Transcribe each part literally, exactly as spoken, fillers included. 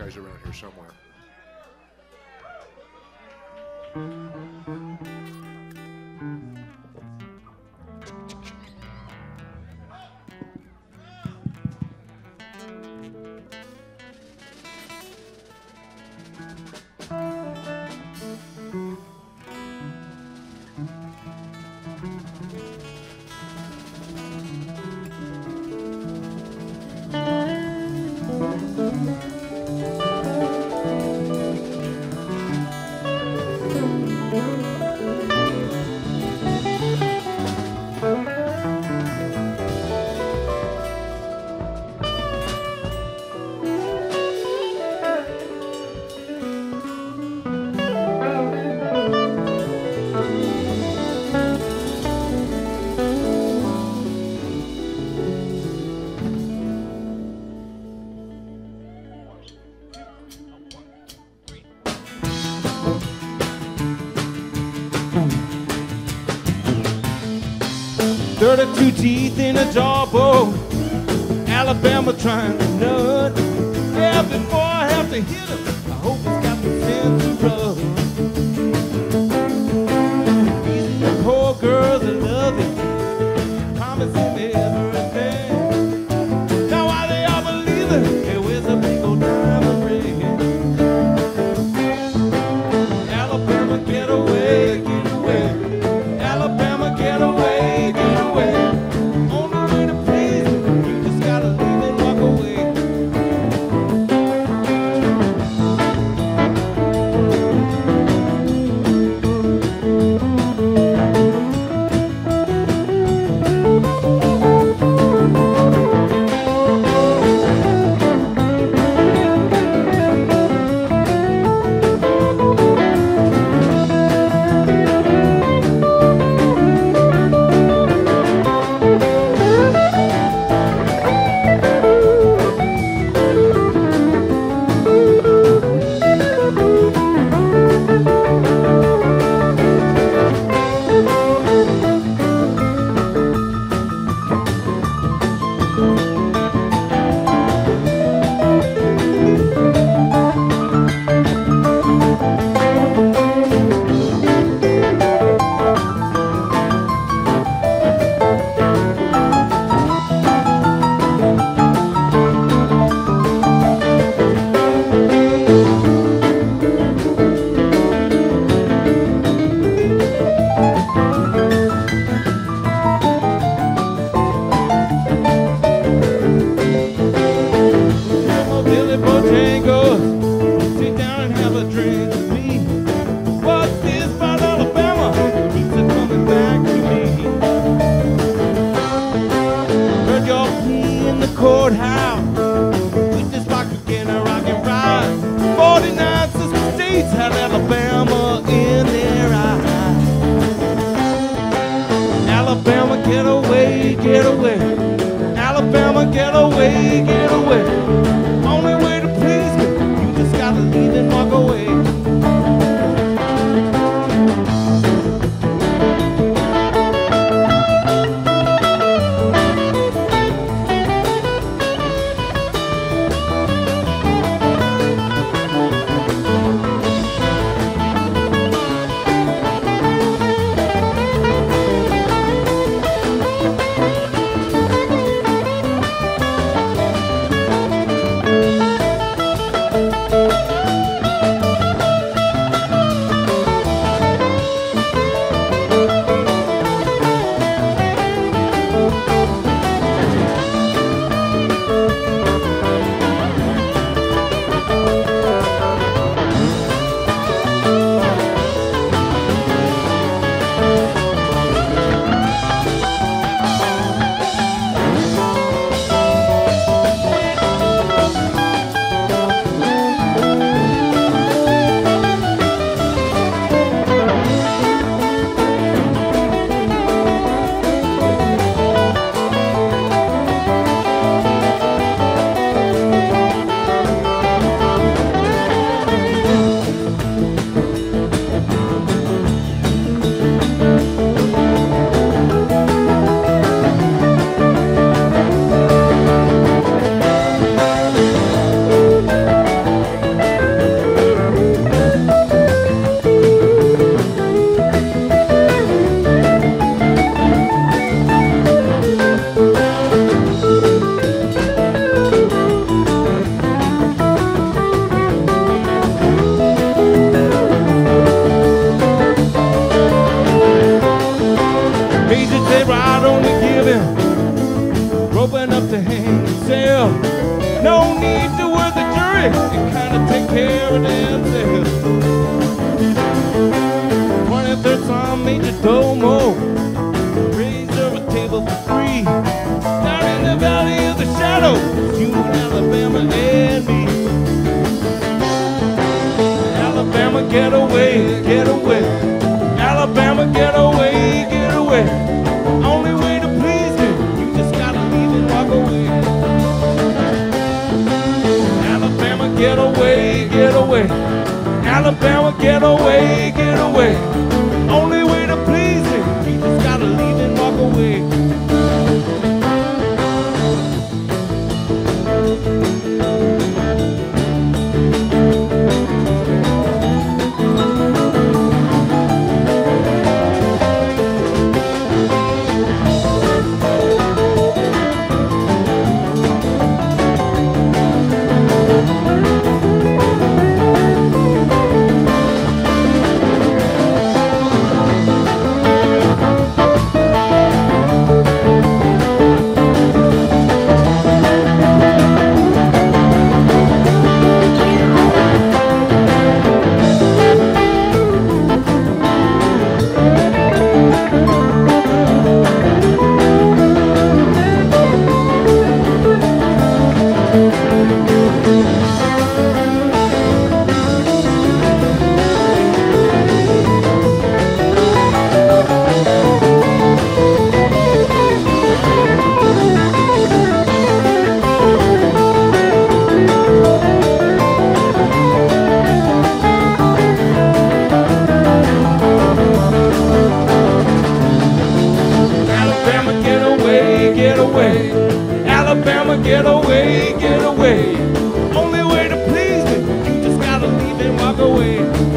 guys around here somewhere. Thirty-two teeth in a jawbone, Alabama trying to nut. Yeah, before I have to hit him, I hope he's got the sense to rub. These are the poor girls that love him, promising me everything. Now why they all believe it? Hey, where's the big old diamond ring? Alabama, get away, get away. Alabama, get away, get away. On the way to please, you just gotta leave and walk away. Billy Bojangles, sit down and have a drink with me. What's this about Alabama? Keeps it coming back to me. Heard your plea in the courthouse. Witness box again, a rock and ride. Forty-nine sister states had Alabama in their eyes. Alabama, get away, get away. Alabama, get away, get away. Only way to please you, you just gotta leave and walk away. every damn day. twenty-third Psalm, Major Domo. Raise up a table for three. Down in the valley of the shadow, you, Alabama, and me. Alabama, get away, get away. Alabama, get away, get away. Only way to please me, you just gotta leave and walk away. Alabama, get away, get away. Alabama, get away, get away. Only way to please me, you just gotta leave and walk away. Alabama, get away, get away. Only way to please me, you just gotta leave and walk away.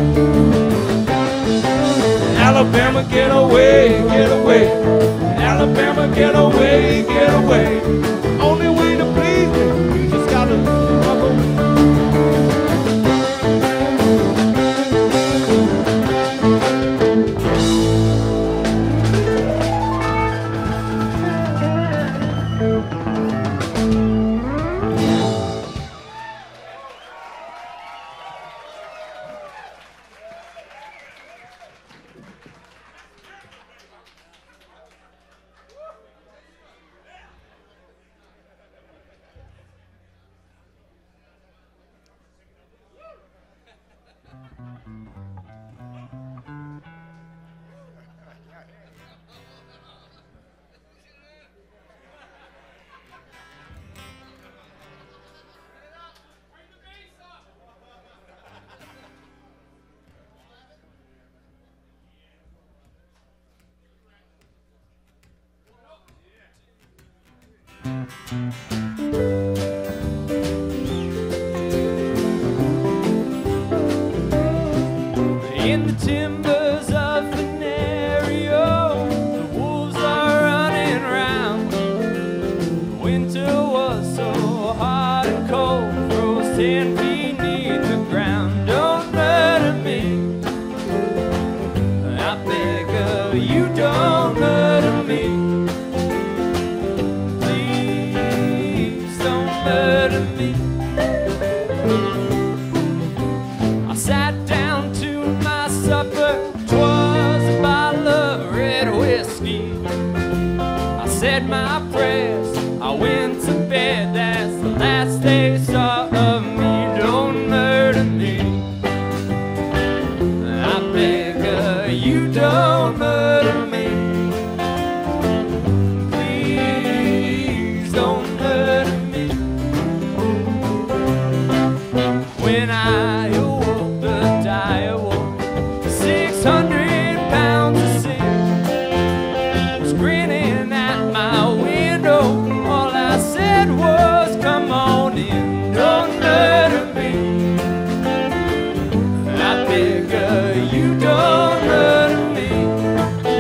Alabama, get away, get away. Alabama, get away, get away. Only way to please me, you just gotta leave and walk away. In the timbers of Venerio, the wolves are running round. Winter was so hot and cold, frozen beneath the ground. Don't murder me, I beg of you, don't murder me. Please don't murder me. I sat down to my supper, 'twas a bottle of red whiskey. I said my prayers, I went to bed, that's the last they saw of me. Don't murder me, I beg of you, don't murder me. Please don't murder me. When I awoke, the die awoke, six hundred pounds of sin was grinning at my window. All I said was, come on in, don't murder me. I beg of you, don't murder me.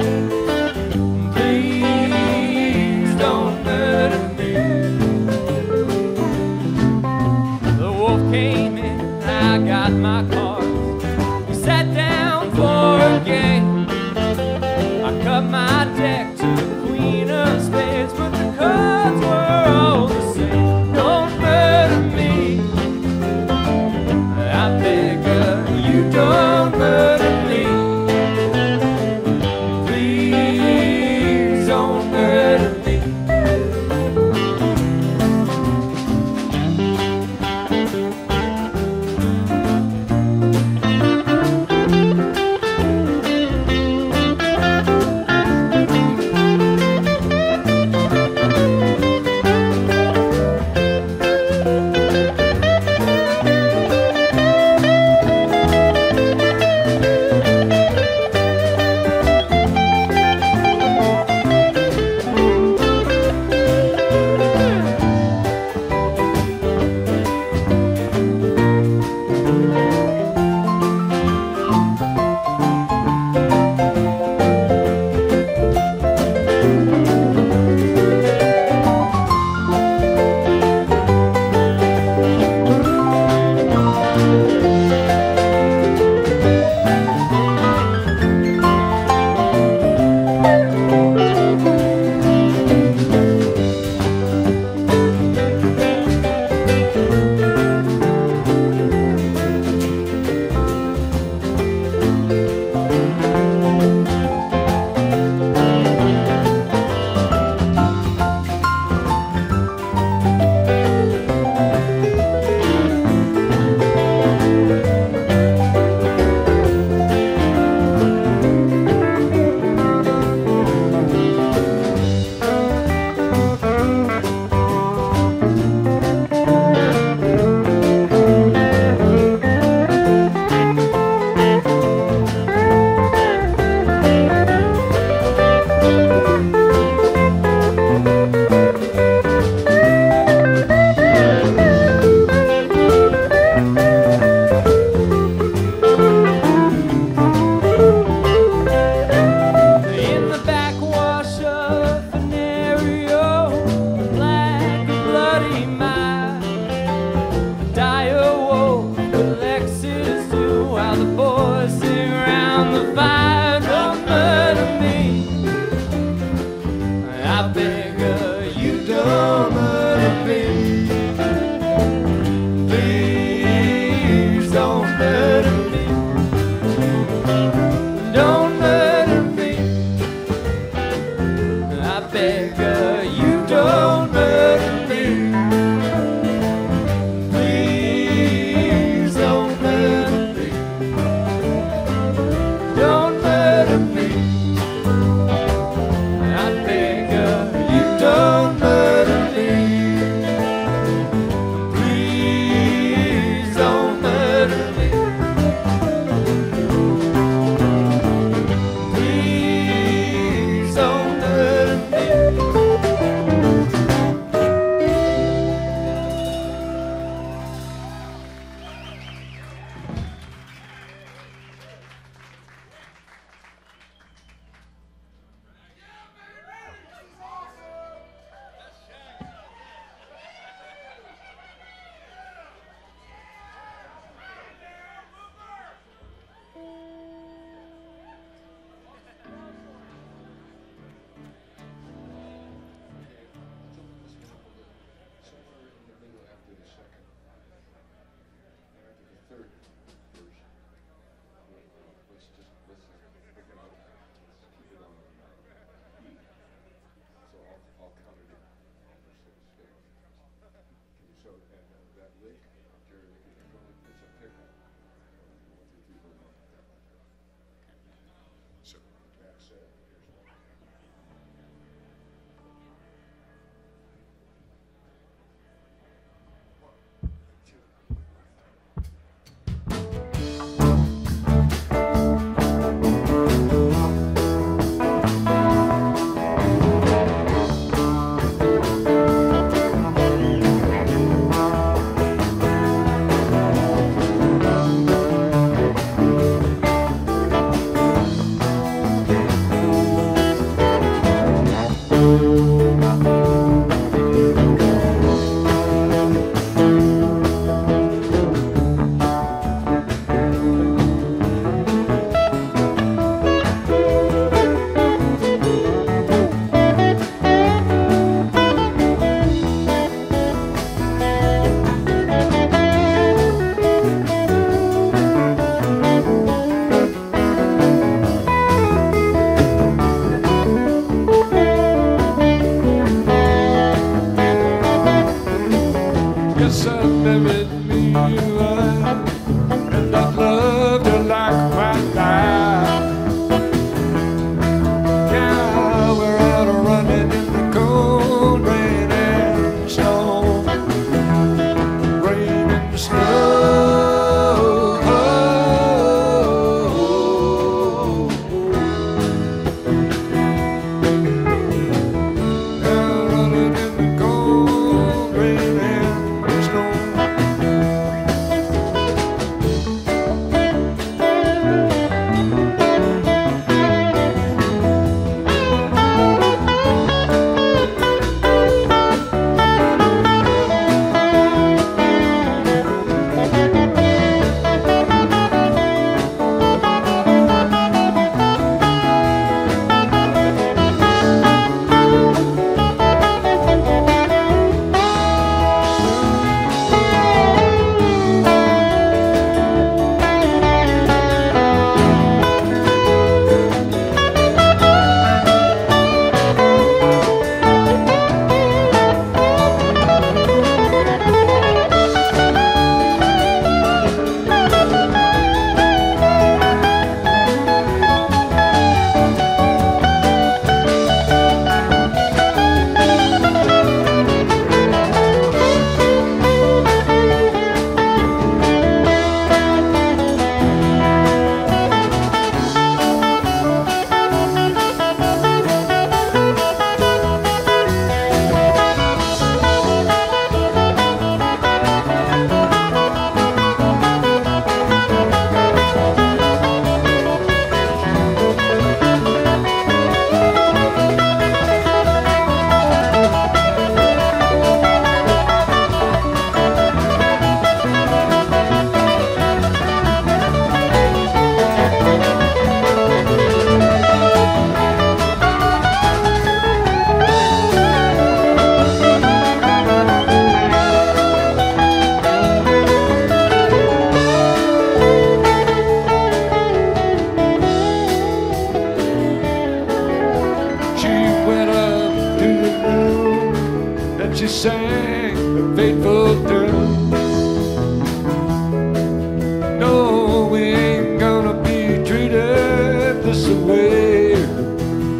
I beg you, you don't murder me. Please don't murder me. Please don't murder me. Yes, I married me, and I loved her like my life. Yeah, we're out running in the cold rain and snow, rain and snow. Yeah, running in the cold rain and snow. She sang a fateful tune. No, we ain't gonna be treated this way.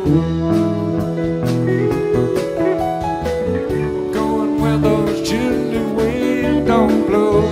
Going where those chilly winds don't blow.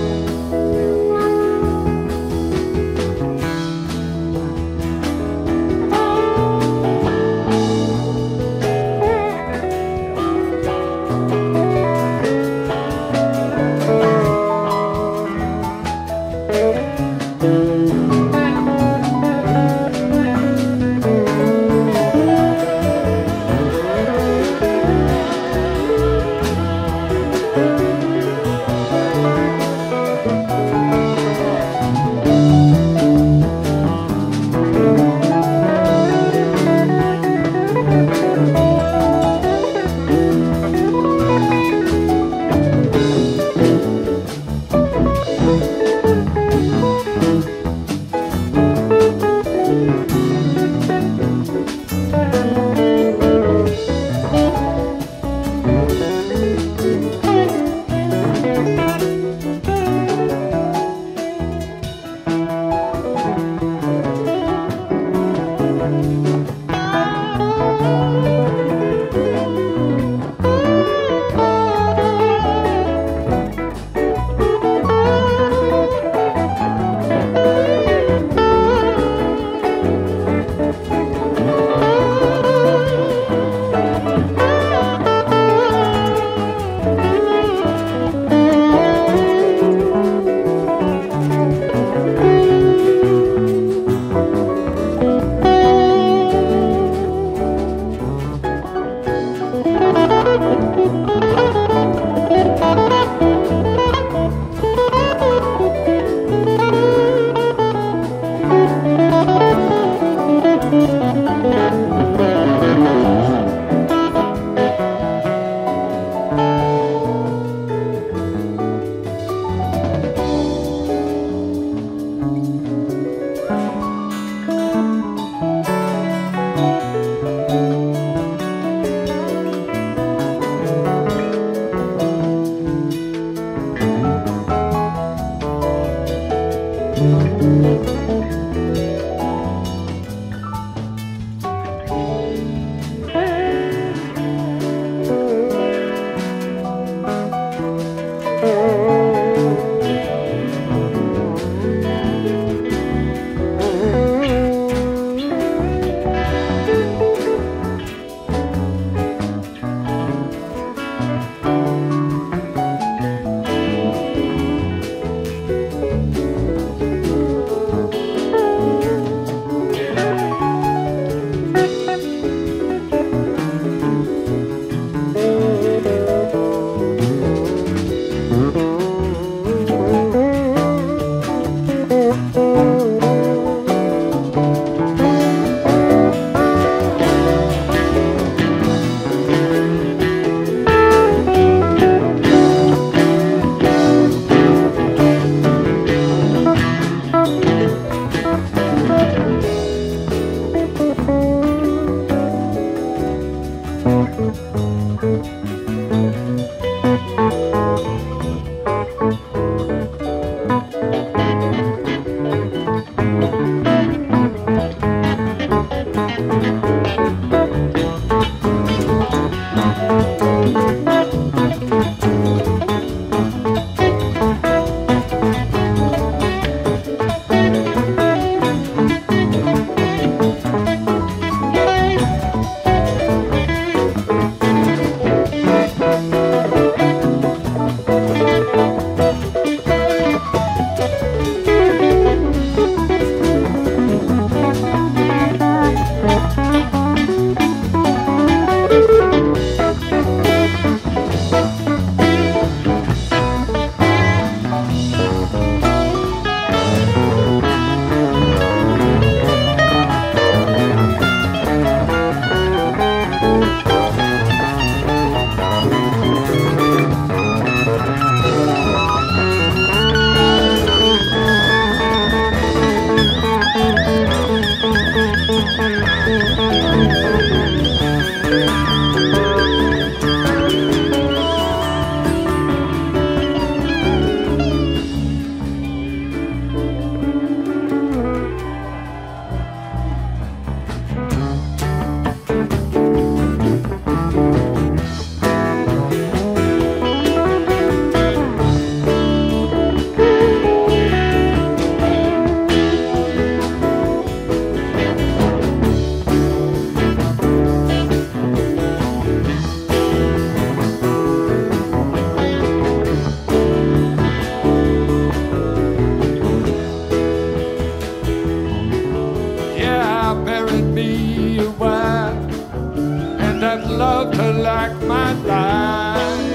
that loved her like my life.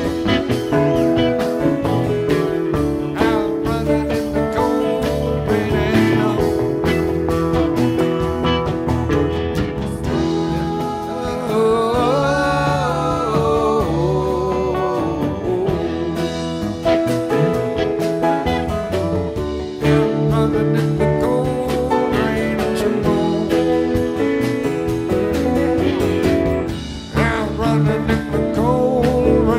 Out running in the cold rain and snow. Running in the cold rain and snow. Out running in the cold rain.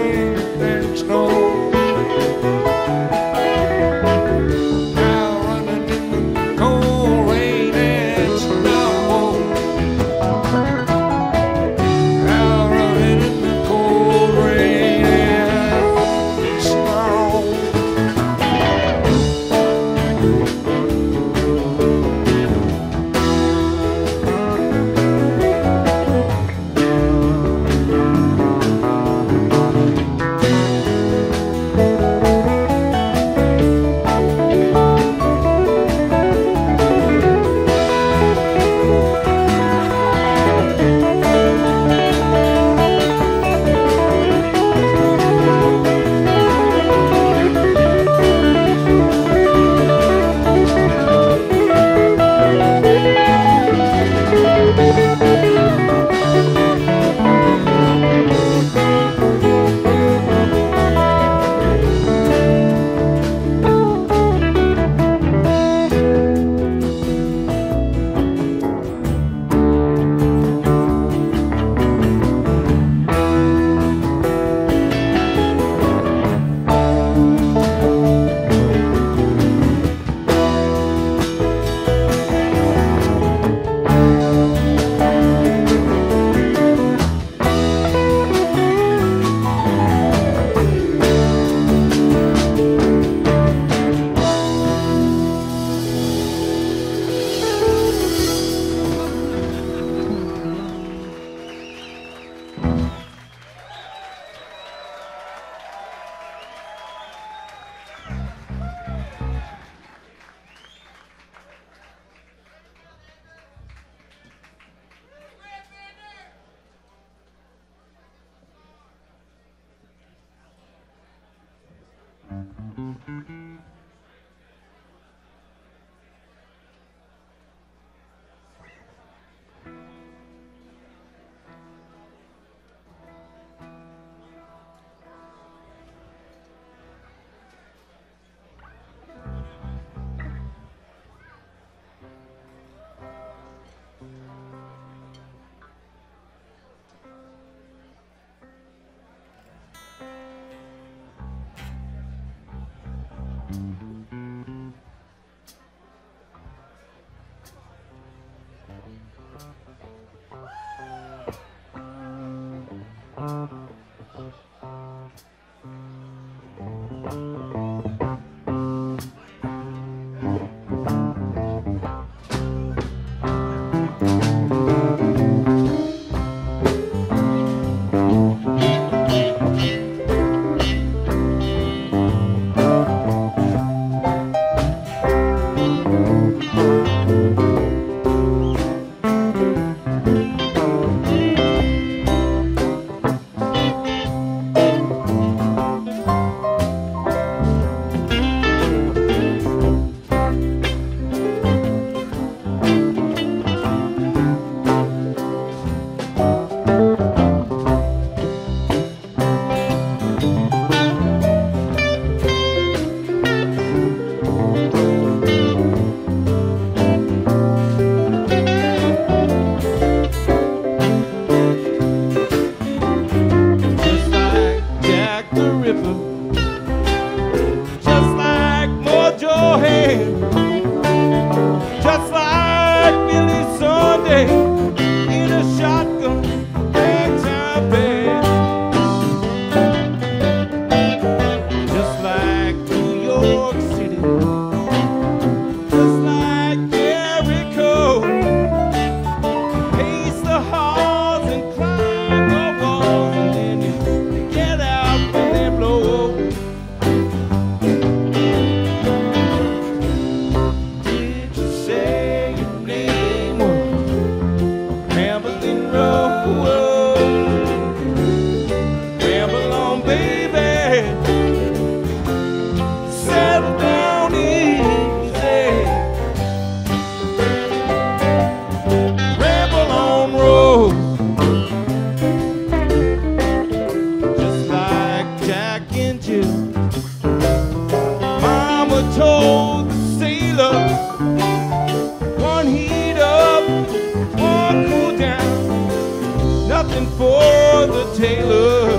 dancing for the tailor,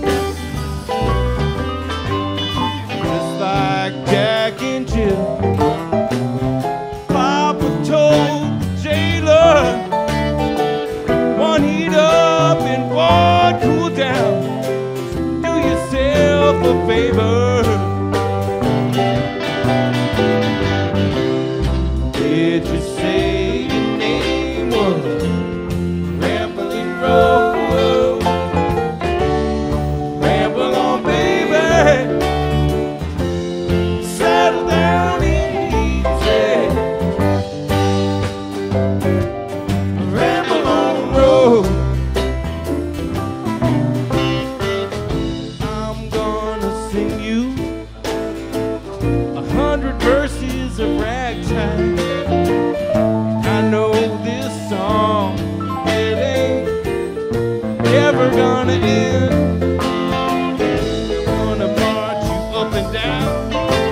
just like Jack and Jill. Papa told the jailer, one heat up and one cool down. Do yourself a favor. Did you say your name was Rambling Road? Ramble on, baby. Settle down easy. Ramble on the road. I'm gonna sing you a hundred verses of ragtime. I know this song, it ain't ever gonna end. Gonna march you up and down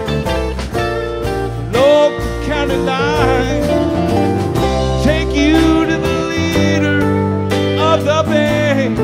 local county line, take you to the leader of the band.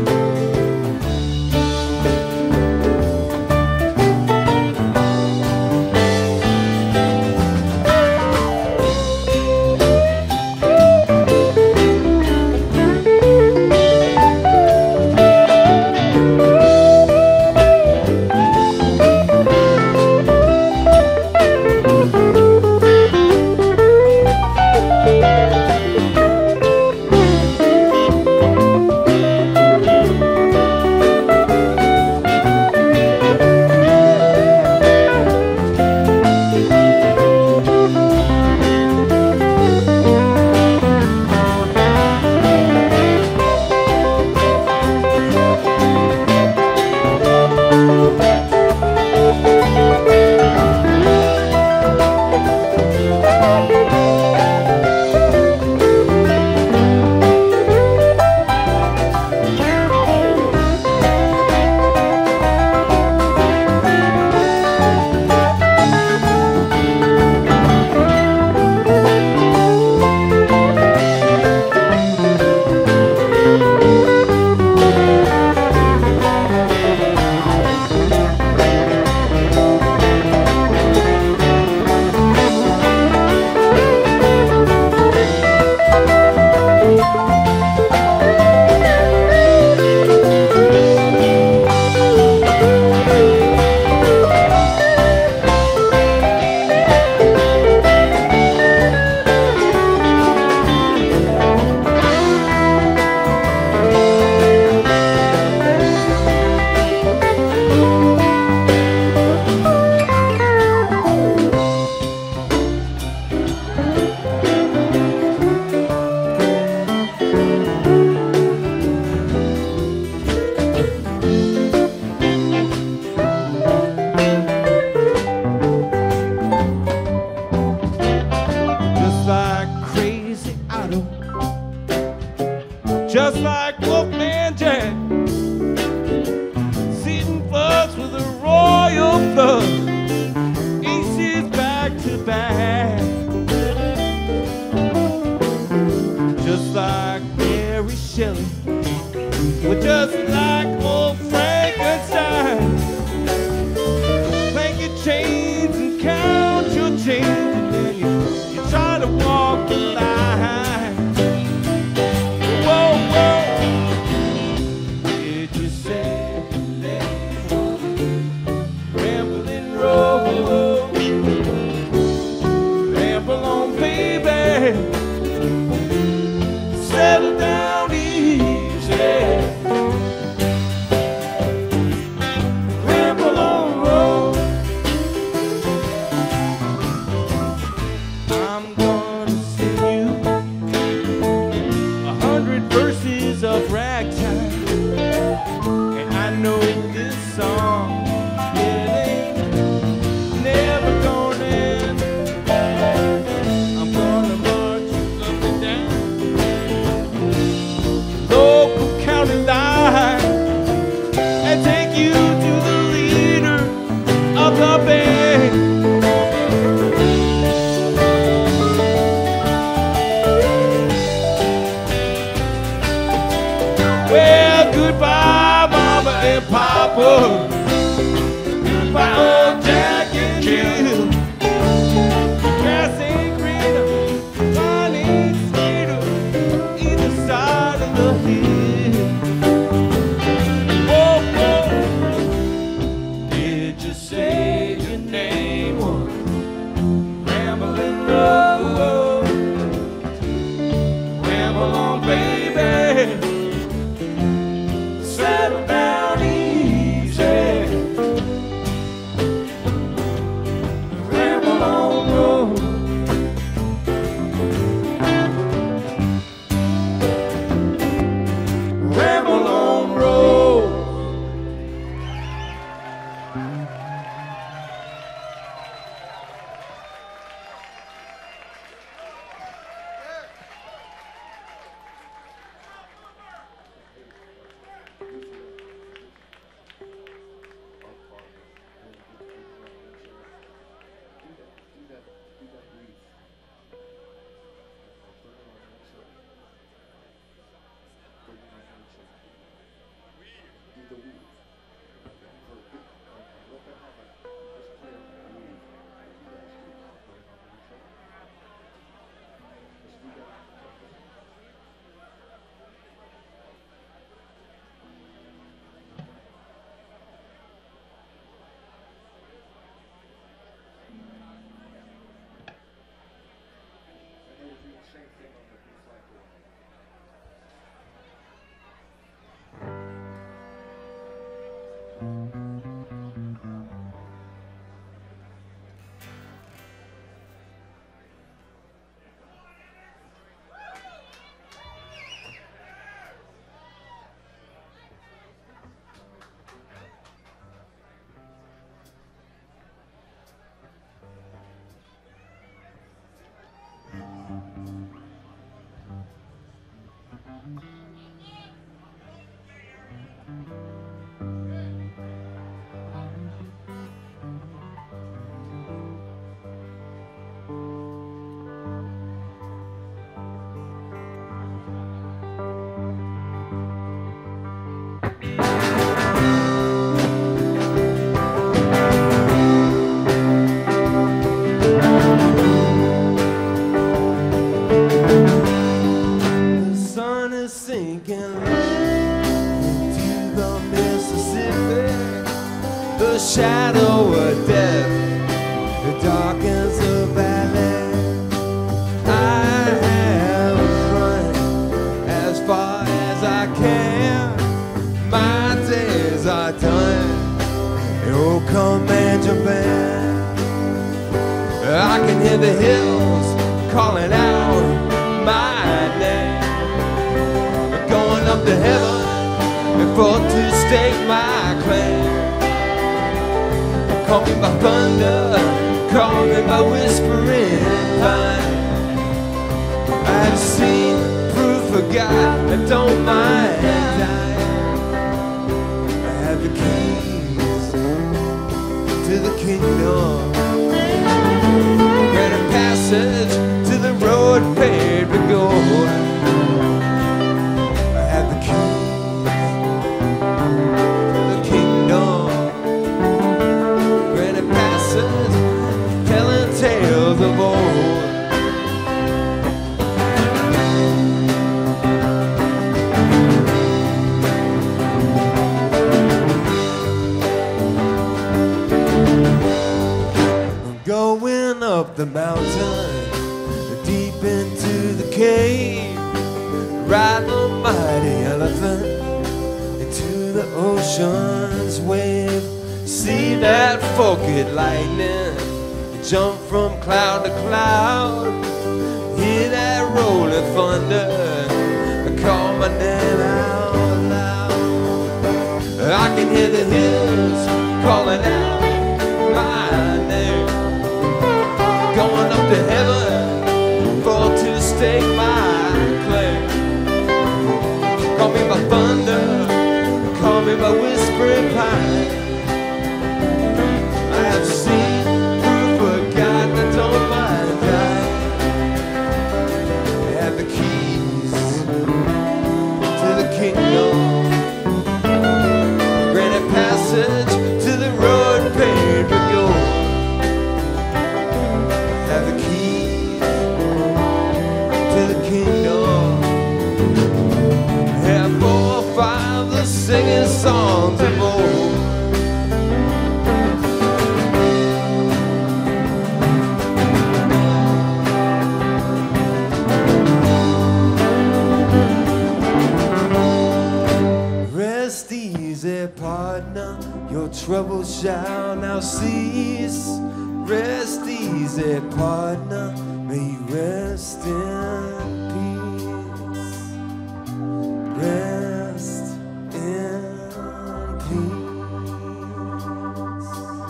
Just like Wolfman Jack, sitting flush with a royal flush, aces back to back. Just like Mary Shelley, but just like old Frankenstein. Clank your chains and count your change, and then you, you try to walk the line. Settle down easy. Well, goodbye, Mama and Papa. Goodbye, old Jack and Jill. Grass ain't greener, sun ain't sweeter, either side of the hill. Whoa, whoa. Did you say your name was Rambling Road? Ramble on, baby. Settle down easy. Ramble on, road. Ramble on, road. The sun is sinking into the Mississippi. The shadow of death darkens the valley. I have run as far as I can. My days are done. Oh, command your band. I can hear the hills calling out my name. Going up to heaven for to stake my claim. Call me by thunder, call me by whispering pine. I've seen proof of God that don't mind dying. I have the keys to the kingdom, and a passage to the road paved with gold. I have the keys to the kingdom, and a passage telling tales of old. Going up the mountain, deep into the cave, riding a mighty elephant into the ocean's wave. See that forked lightning jump from cloud to cloud, hear that rolling thunder call my name out loud. I can hear the hills calling out my name. Going up to heaven for to stake my claim. Call me by thunder, call me by whispering pine. I have seen proof of God that don't mind dying. They have the keys to the kingdom, comfortable. Rest easy, partner, your troubles shall now cease. Rest easy, partner, may you rest in peace. Rest in peace.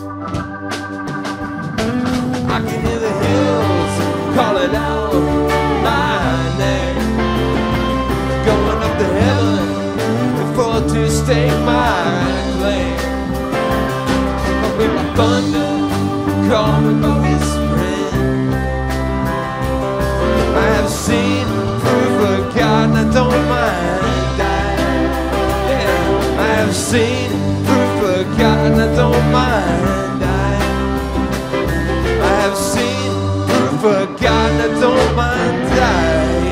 I can hear the hills calling out my name, going up to heaven for to stake my claim. With my thunder, call me my whispering. I have seen proof of God, and I don't mind dying. Yeah, I have seen proof of God, and I don't mind dying. I have seen proof of God, and I don't mind dying.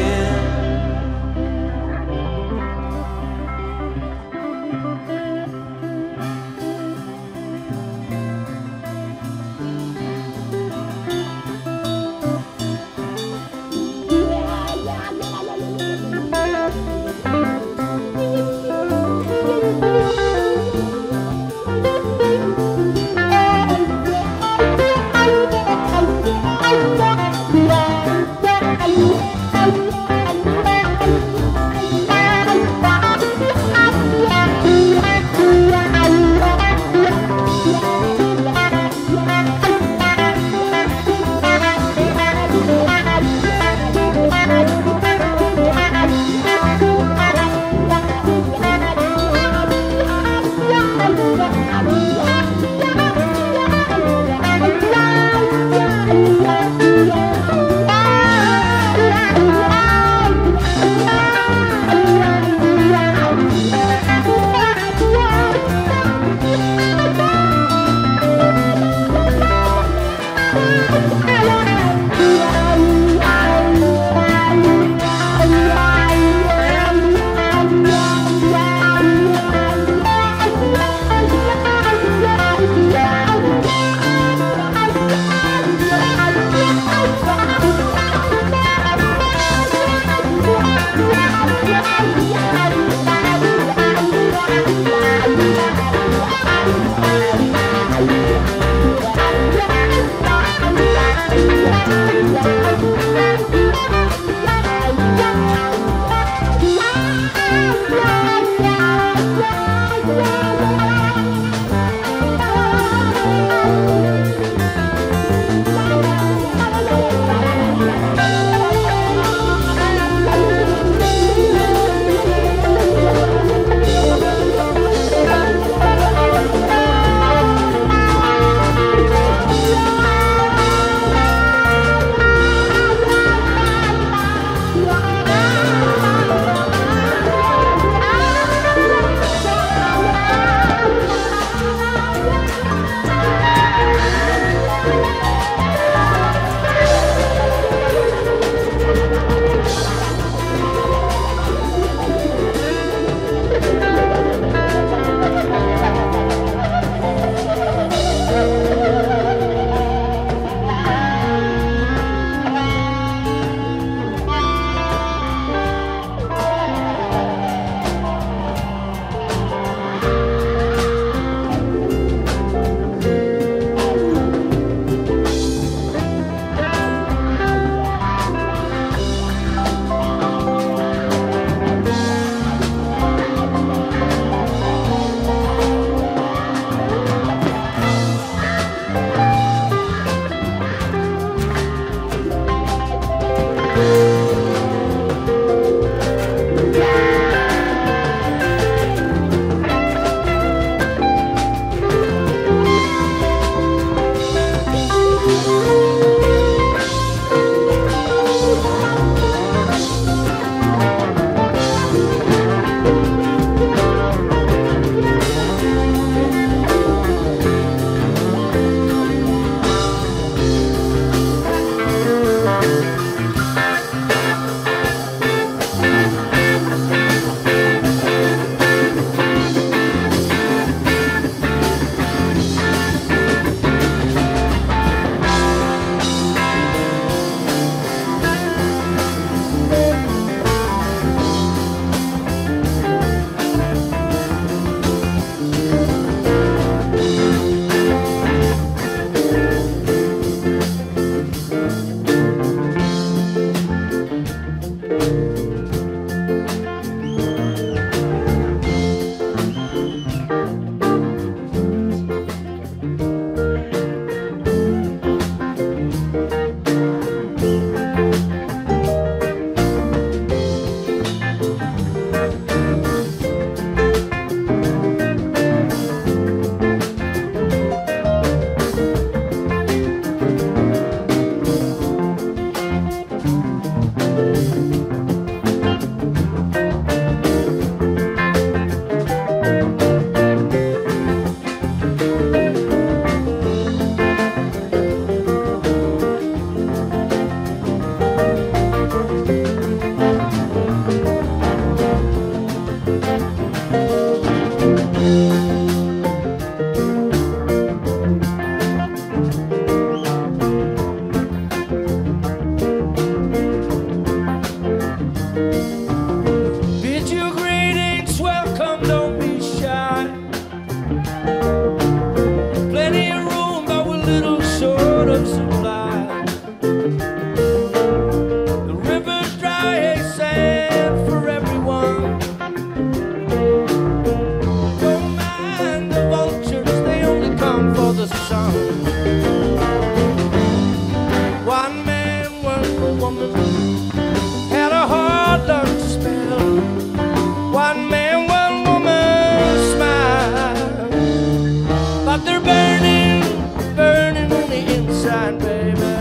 One man, one woman smile, but they're burning, burning on the inside, baby.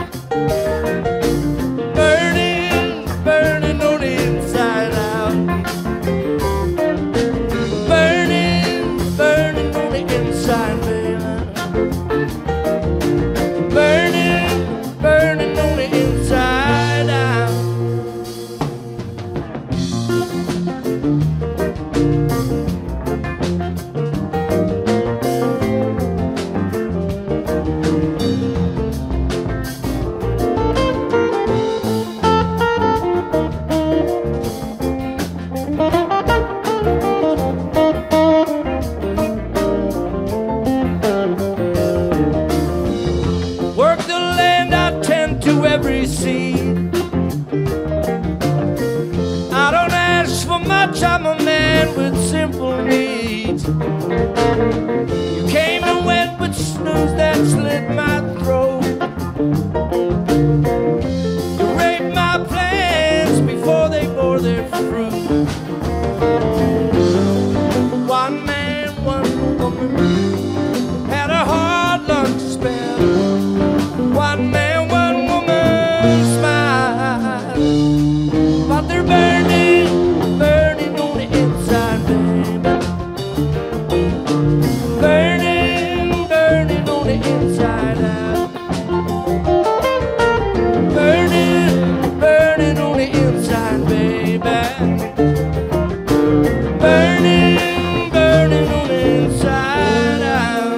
Burning, burning on the inside out. Burning, burning on the inside, baby. Burning, burning on the inside out. Work the land, I tend to every seed. I don't ask for much, I'm a man with simple needs. You came and went with snooze that slit my throat. You raped my plans before they bore their fruit. One man, one woman had a hard lunch spell. One man, one woman smile, but they're burning, burning on the inside, baby. Burning, burning on the inside out. Burning, burning on the inside, baby. Burning, burning on the inside out.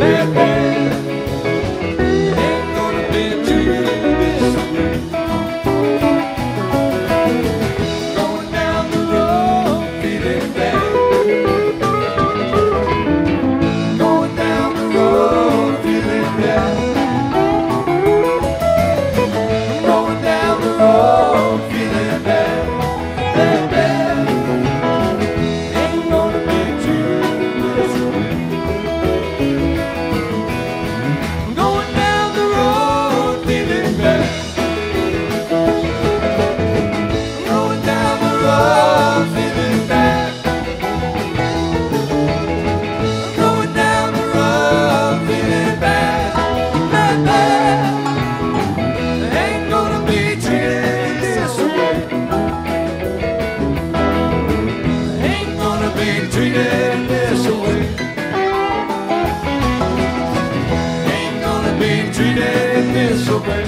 bad, bad. Ain't gonna be treated this way. Going down the road feeling bad. Going down the road feeling bad. Going down the road feeling bad. Bad, bad. Ain't gonna be treated this way. Going down the road feeling bad. Going down the road feeling bad. Going down the road feeling bad. Bad, bad. Ain't gonna be treated this way. Ain't gonna be treated this way. Ain't gonna be treated this way.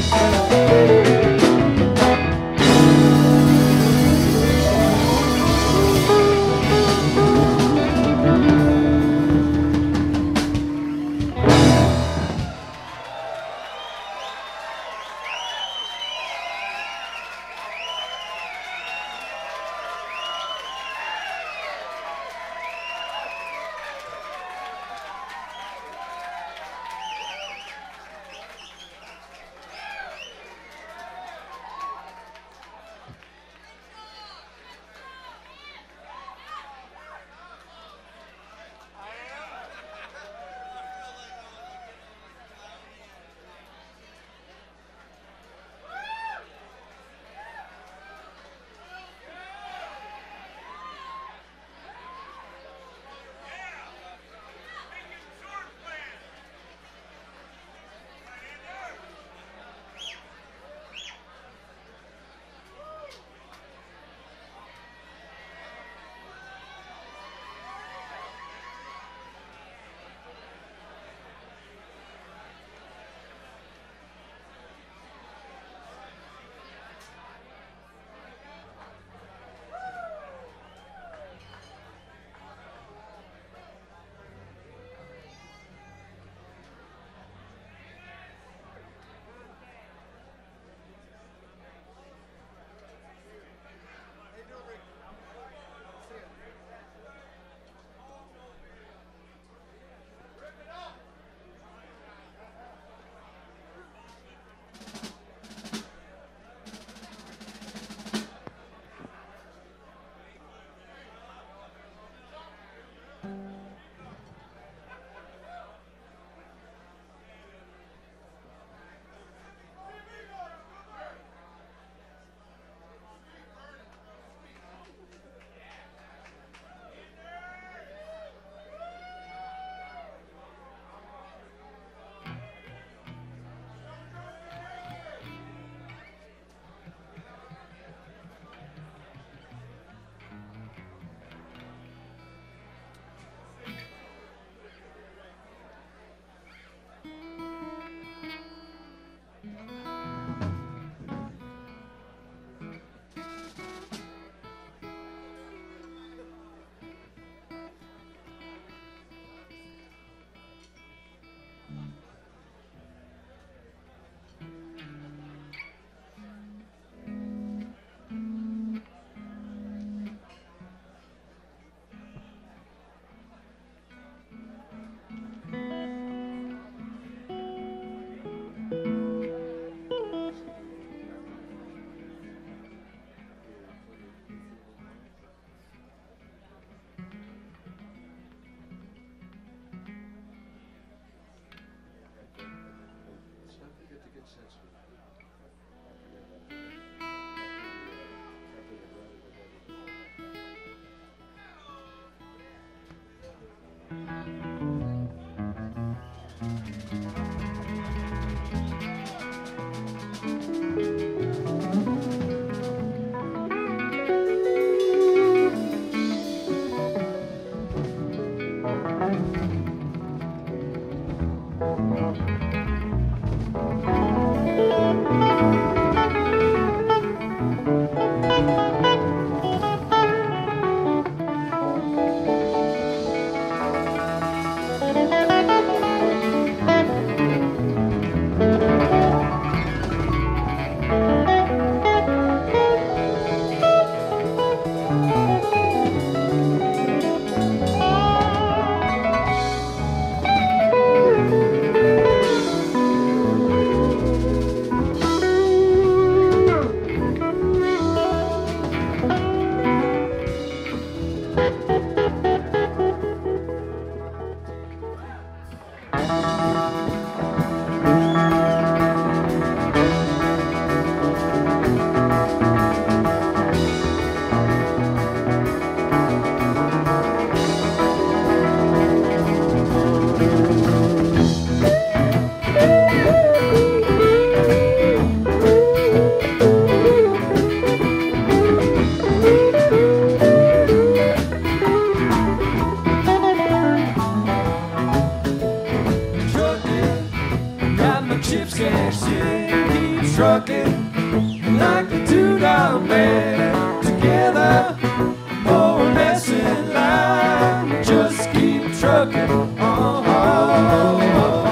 Chips cashed in, keep trucking like a two-dollar man. Together, more or less in line. Just keep trucking. Oh, oh,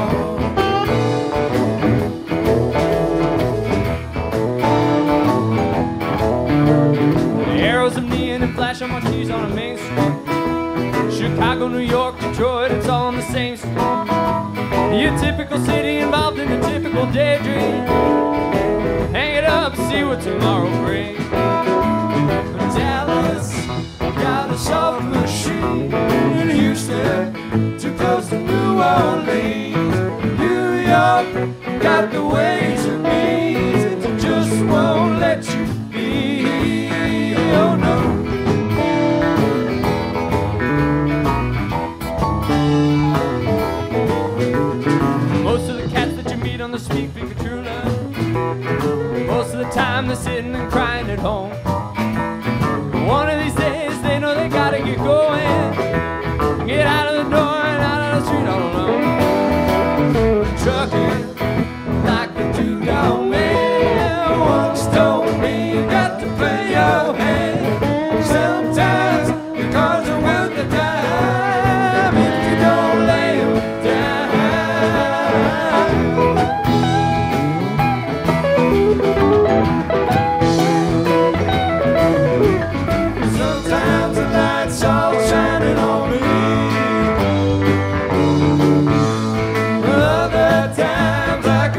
oh. The arrows of neon and flash on my keys on a main street. Chicago, New York, Detroit, it's all on the same street. Your typical city involved in a typical daydream. Hang it up, see what tomorrow brings. Dallas got a soft machine. In Houston, too close to New Orleans. New York got the ways and means. It just won't let you be. Oh no. Speak big true love. Most of the time they're sitting and crying at home. One of these days they know they gotta get going. Get out of the door and out of the street all alone. Trucking like a two-dollar man. Once told me you got to play your hand. Sometimes the cards are worth the time if you don't lay them down. Sometimes the light's all shining on me. Other times I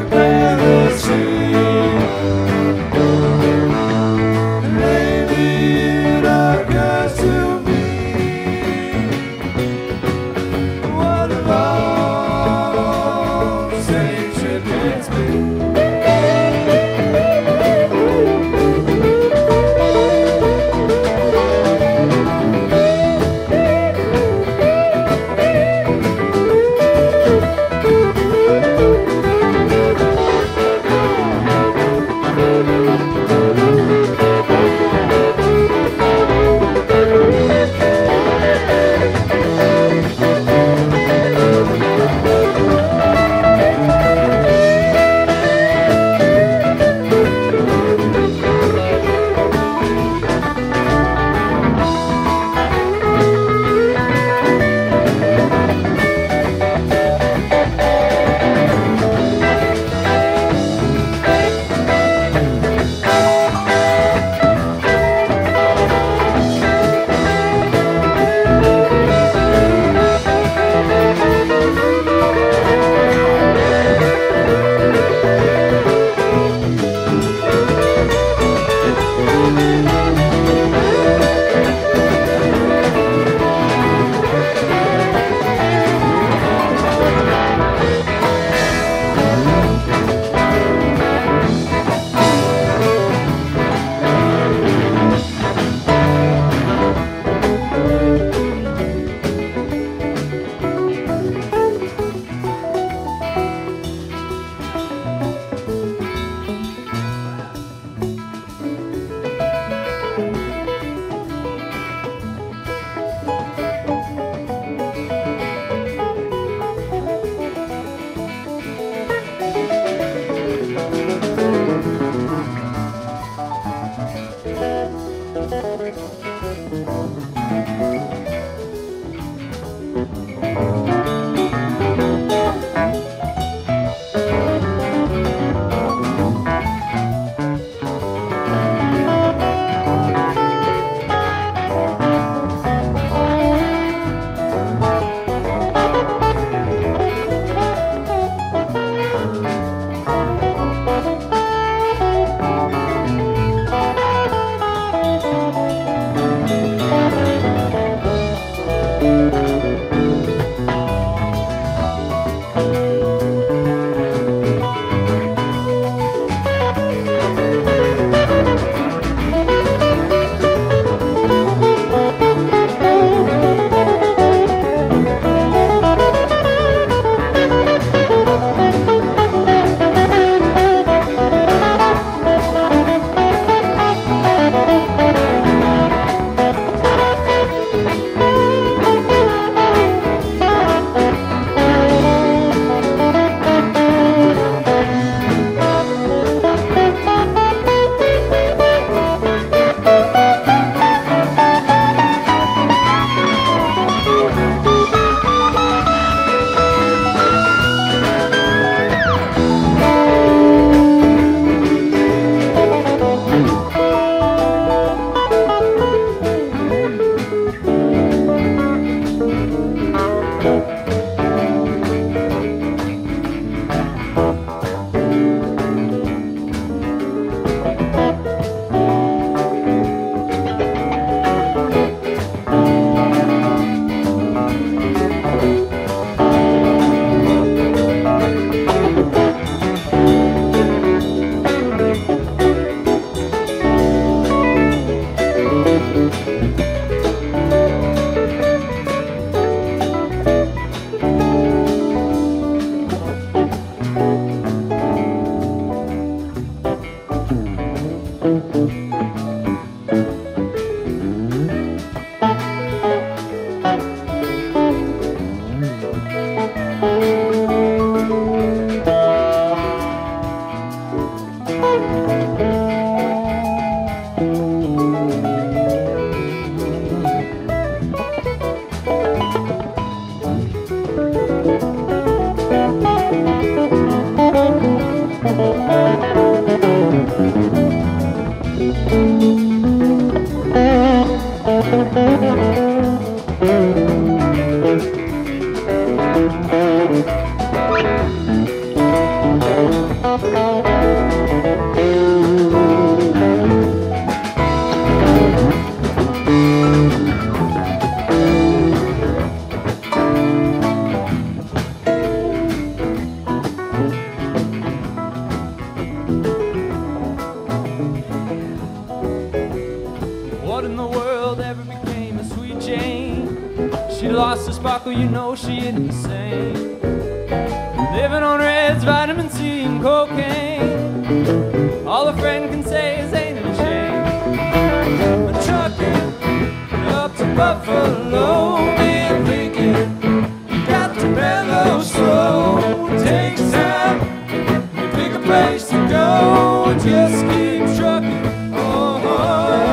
lost her sparkle, you know she isn't the same. Living on reds, vitamin C, and cocaine. All a friend can say is ain't it a shame. But trucking up to Buffalo, man, thinking you got to mellow slow. It takes time, you pick a place to go, and just keep trucking. Oh, oh,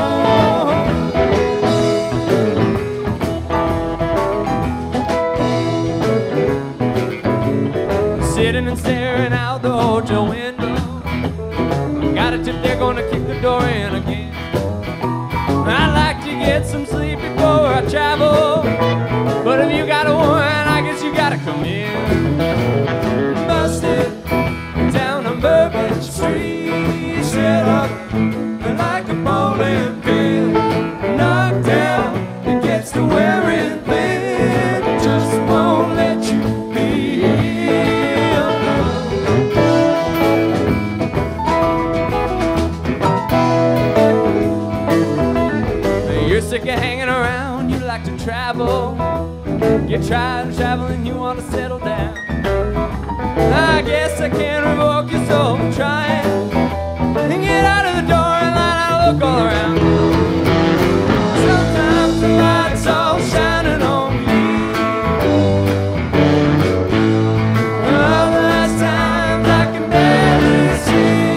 oh. Sitting and staring out the hotel window. Got a tip they're gonna kick the door in again. I'd like to get some sleep before I travel, but if you got a woman, I guess you gotta come in. Busted down on Bourbon Street, set up like a bowling pin. Knocked down, it gets to wearing thin, just won't let you be alone. You're sick of hanging around, you like to travel. You're tired of traveling, you want to settle down. I guess I can't revoke your soul for trying. And get out of the door and line out, look all around. Sometimes the light's all shining on me. Other times I can barely see.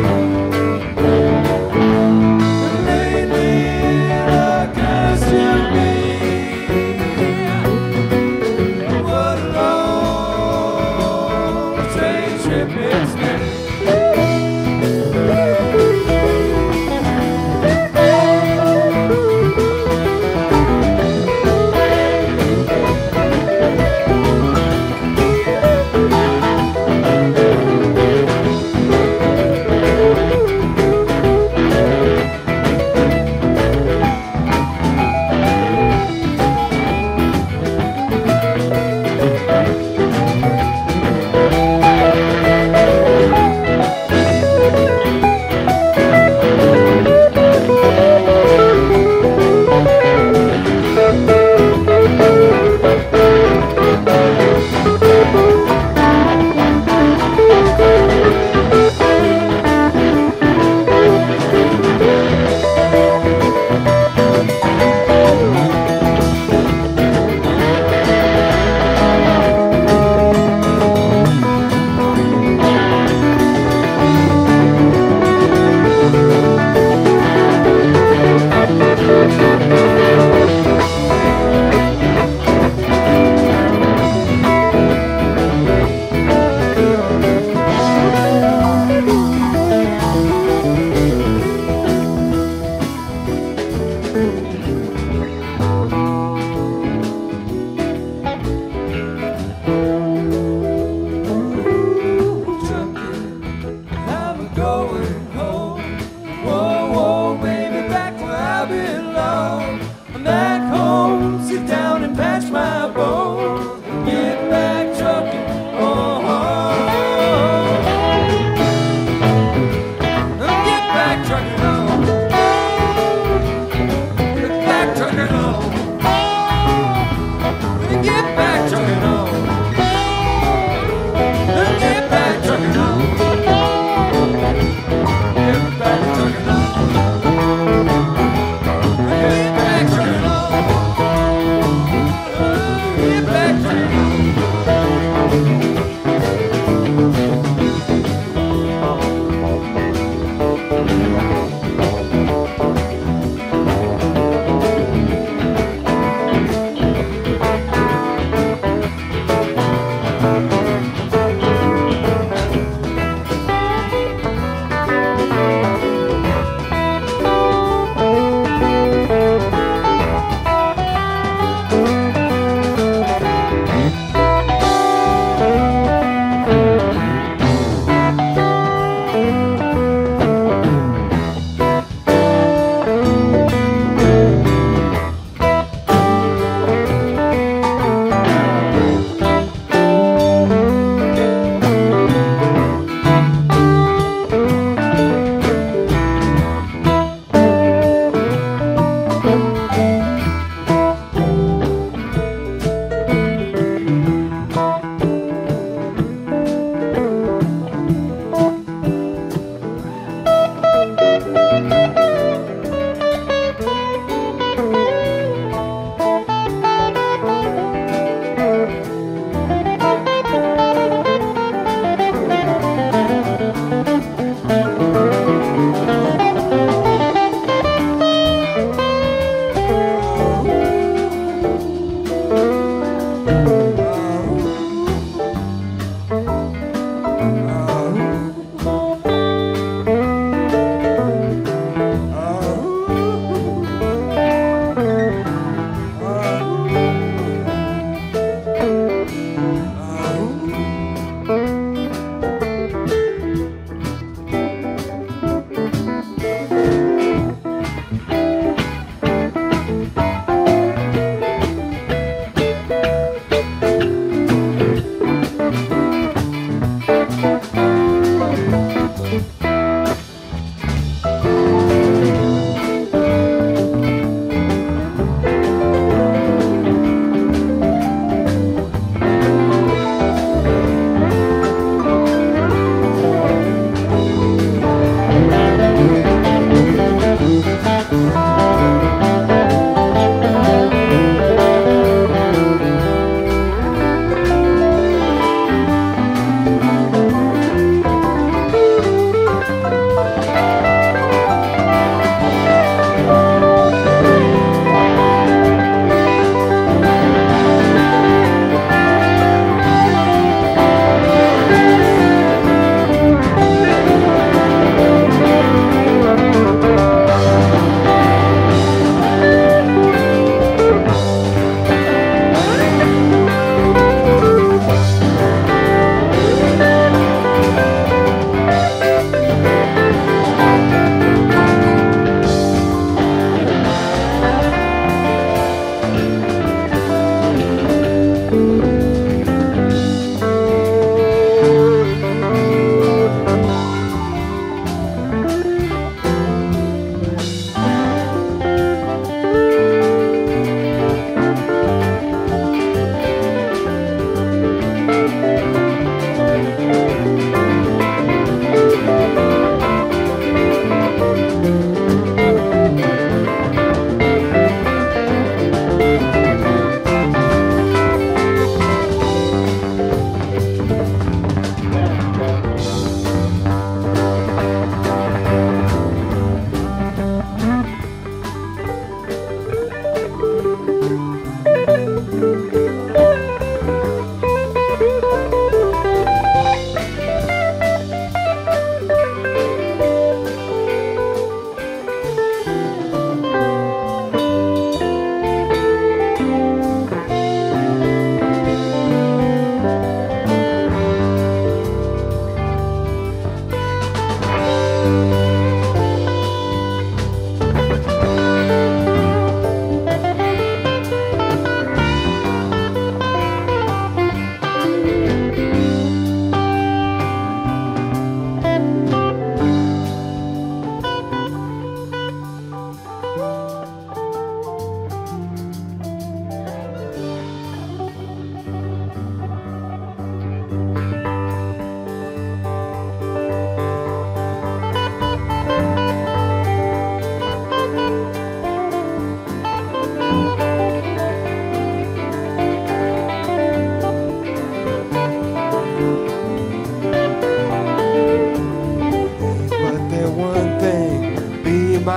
And lately it occurs to me, what a long train trip it's been.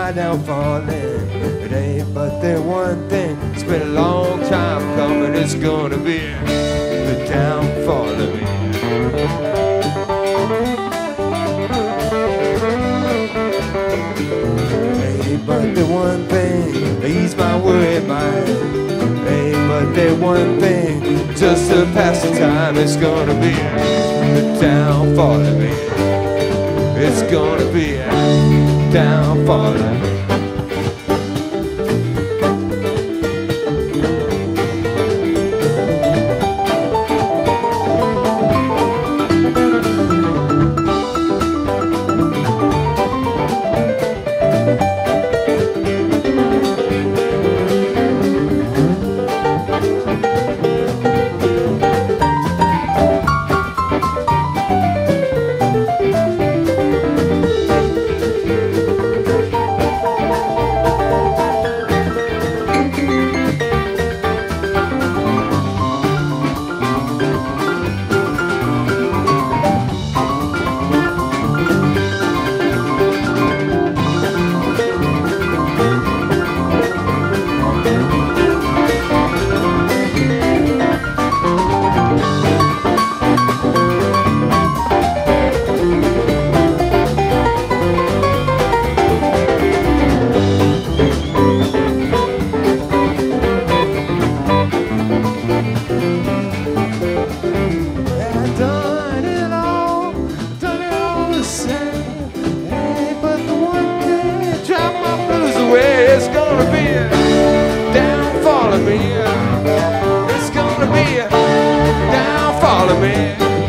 my downfall. It ain't but the one thing. It's been a long time coming. It's gonna be the downfall of me. Ain't but the one thing. Ease my worried mind. Ain't but the one thing. Just to pass the time. It's gonna be the downfall of me. It's gonna be a downfall of me. It's gonna be a downfall of me. It's gonna be a downfall of me.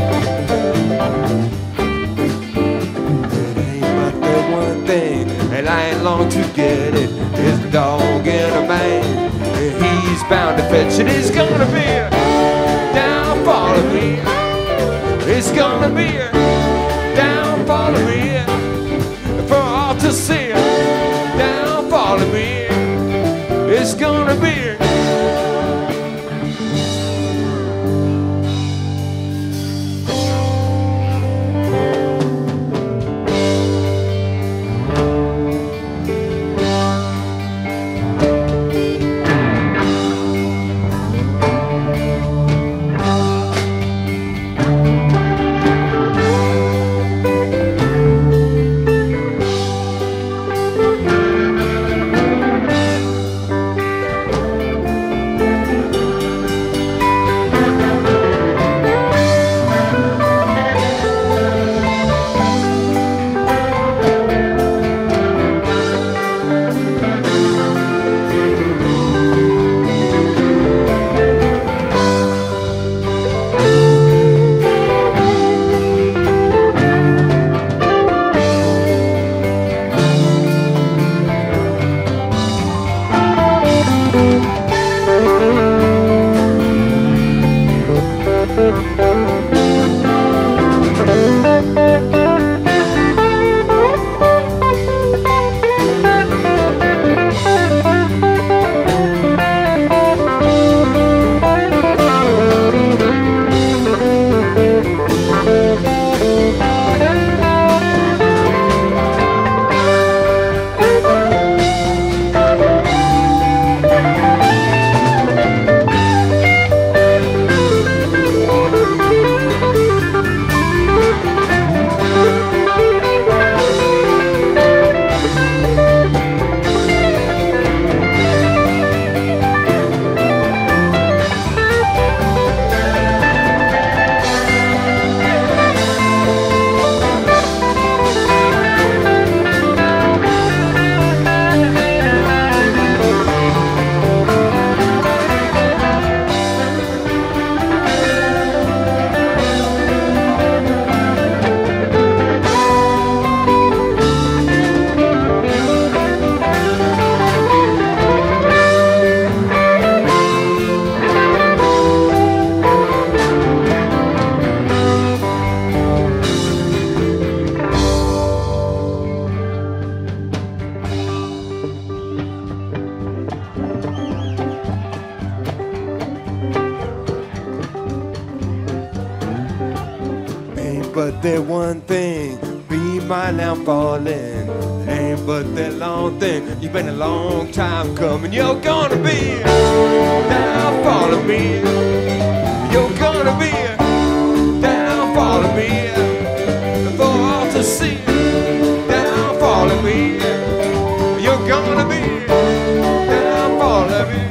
It ain't but the one thing, and I ain't long to get it. It's a dog and a man, and he's bound to fetch it. It's gonna be a downfall of me. It's gonna be a downfall of me for all to see. Downfall of me. It's gonna be. But that one thing be my downfall, and It ain't but that long thing. You've been a long time coming. You're gonna be downfall of me. You're gonna be downfall of me. For all to see. Downfall of me. You're gonna be downfall of me.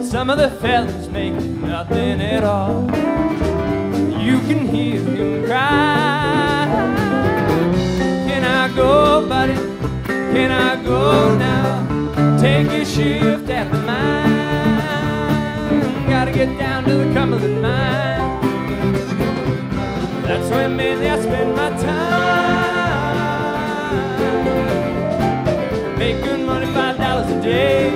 some of the fellas make nothing at all. You can hear him cry. Can I go, buddy? Can I go now? Take a shift at the mine. Gotta get down to the Cumberland mine. That's where mainly I spend my time. Make good money, five dollars a day.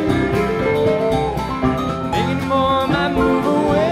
Making more, I might move away.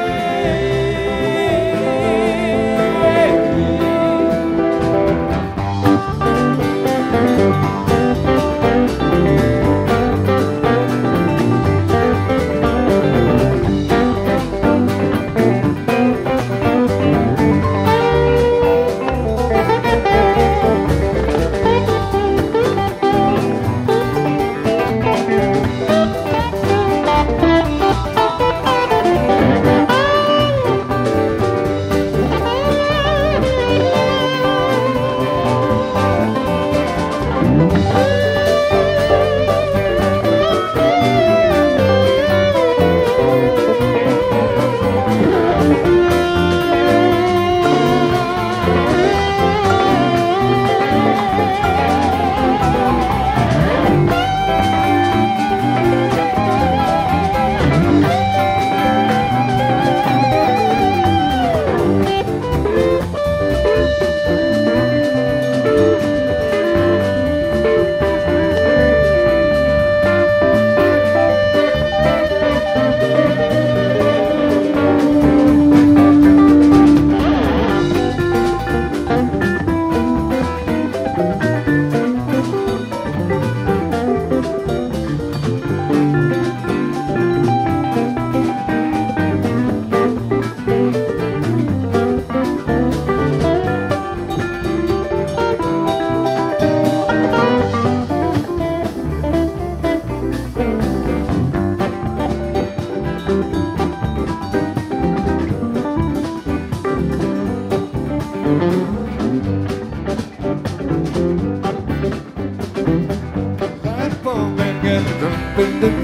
In the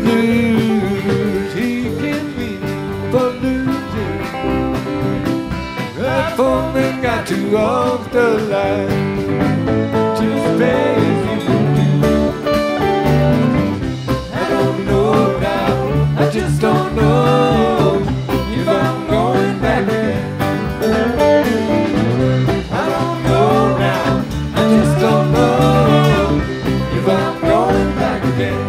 blues, he can be for losing. That foreman got to walk the line to pay his dues. I don't know now, I just don't know if I'm going back again. I don't know now, I just don't know if I'm going back again.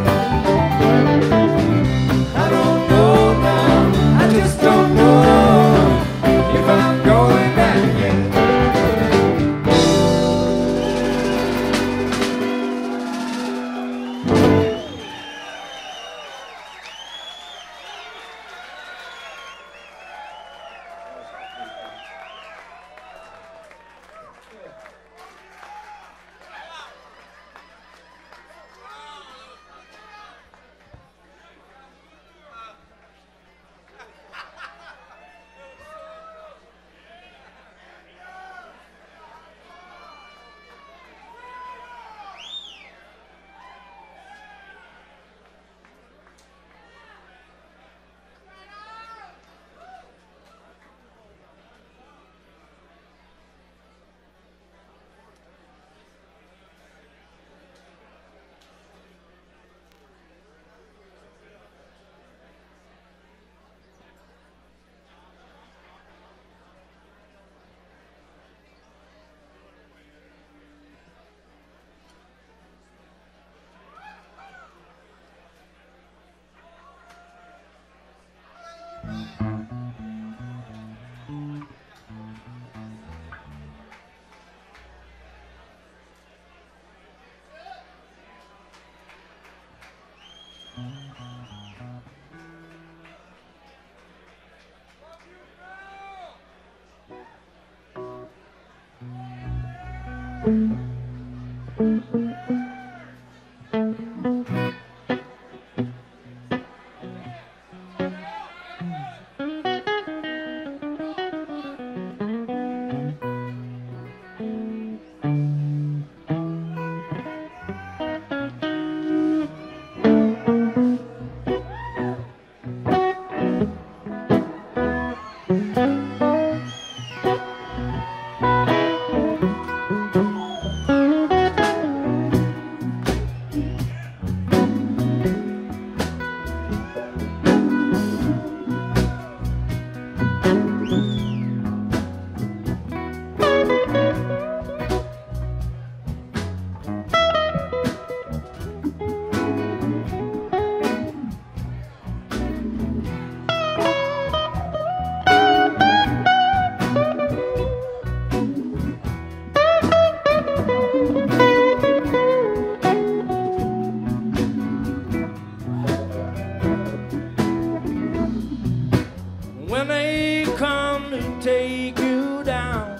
when they come to take you down,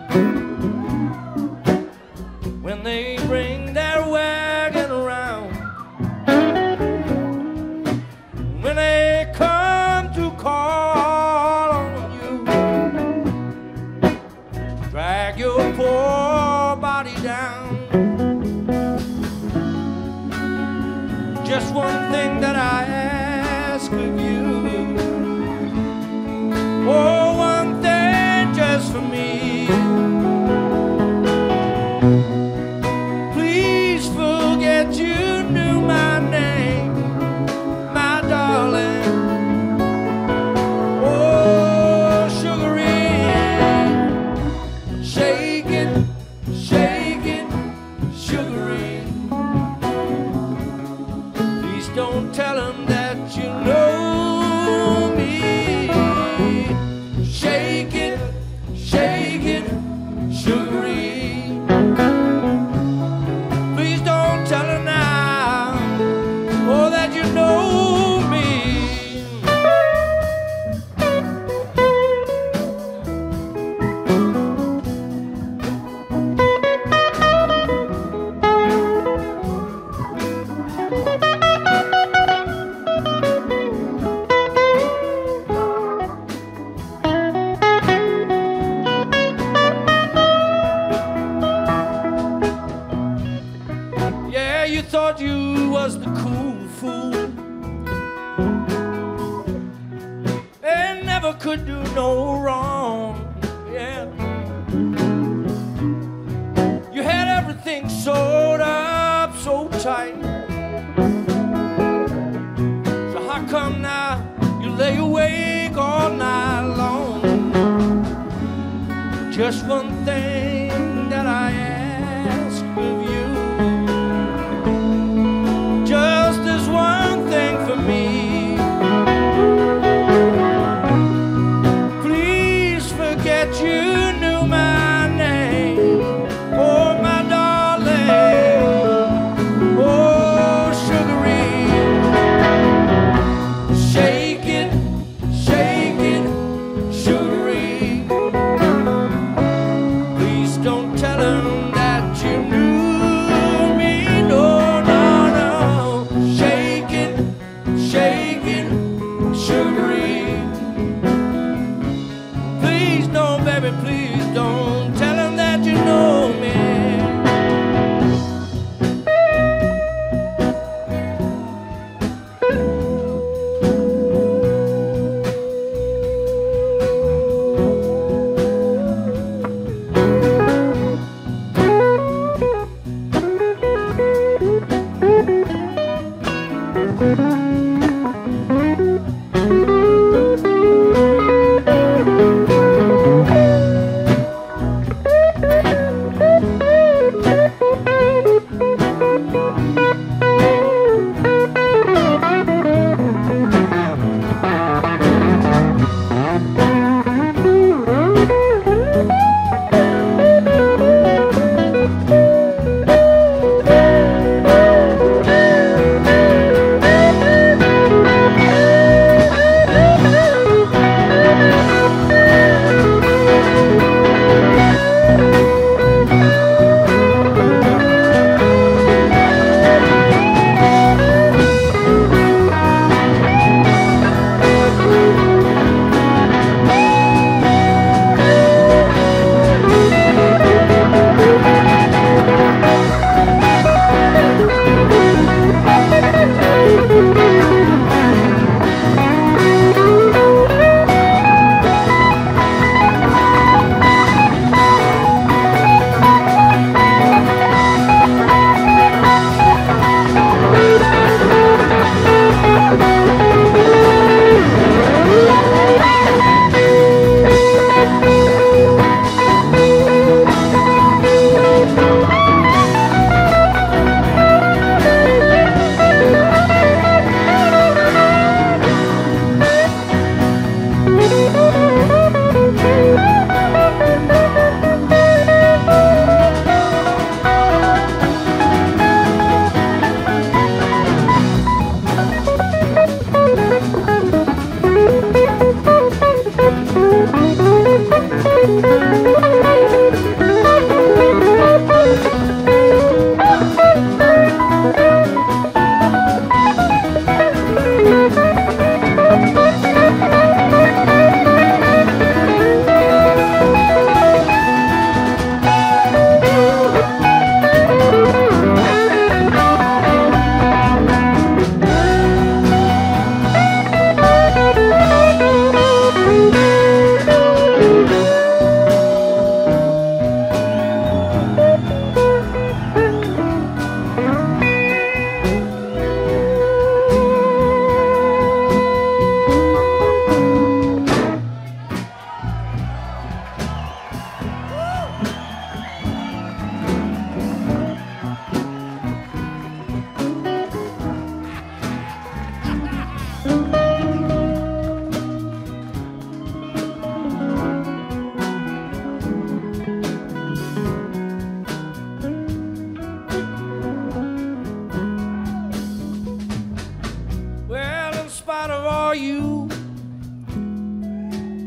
when they bring their wagon around, when they come to call on you, drag your poor body down. Just one thing that I ask of you, oh, one thing just for me. Please forget you knew my name, my darling. Oh, Sugarine, shake it, shake it, Sugarine. Please don't tell him that you know me. Shake it, shake it, Sugarine. Please don't tell her now, oh, that you know me. Yeah, you thought you was the cool fool and never could do no wrong. Yeah, you had everything sewed up so tight. So how come now you lay awake all night long? Just one thing that I ask of you, just this one thing for me. Please forget you knew my name, oh, my darling, oh, Sugarine. Shake it, shake it, Sugarine. Please don't tell him that you knew me, no, no, no. Shake it, shake it, Sugarine. Please, no, baby, please don't tell him that you know me.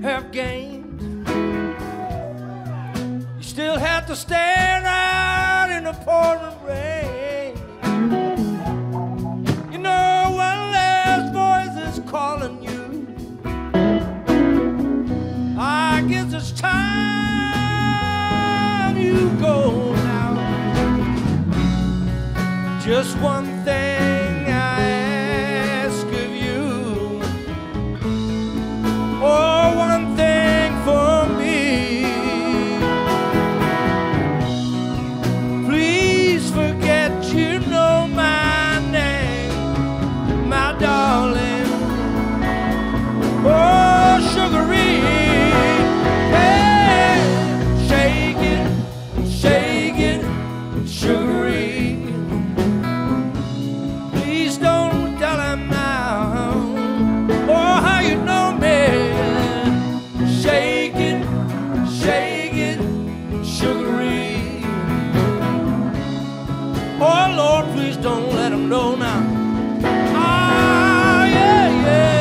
have gained. You still have to stand out in the pouring rain. You know one last voice is calling you. I guess it's time you go now. Just one thing I ask of you. Oh, one thing for me. Please forget you know my name, my darling. Oh, sugary. Hey, shake it, shake it, sugary. Please don't tell him now. Oh, how you know me. Shake it, shake it, sugary. Oh, Lord, please don't let him know now. Ah, yeah, yeah.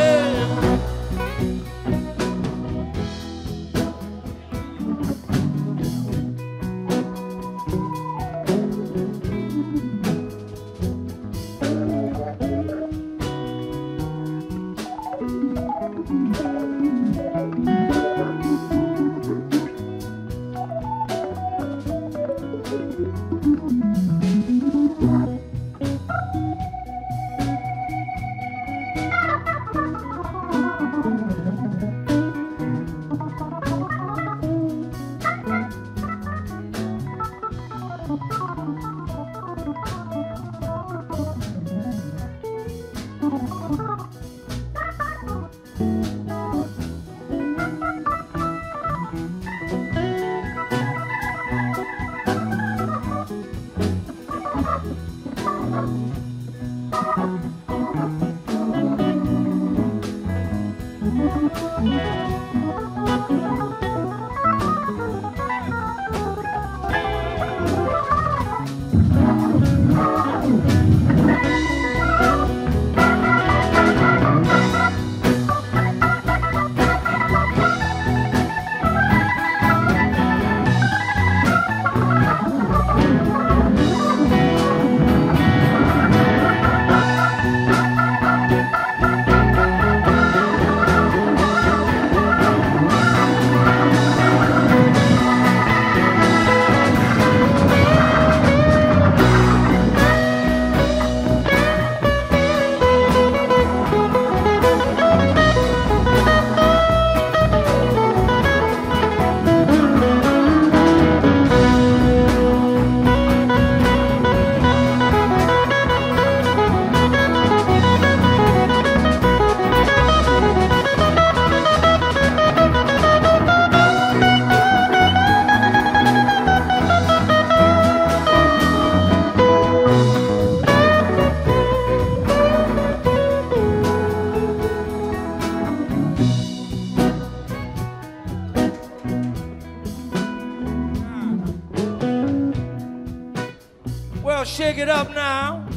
Well, shake it up now,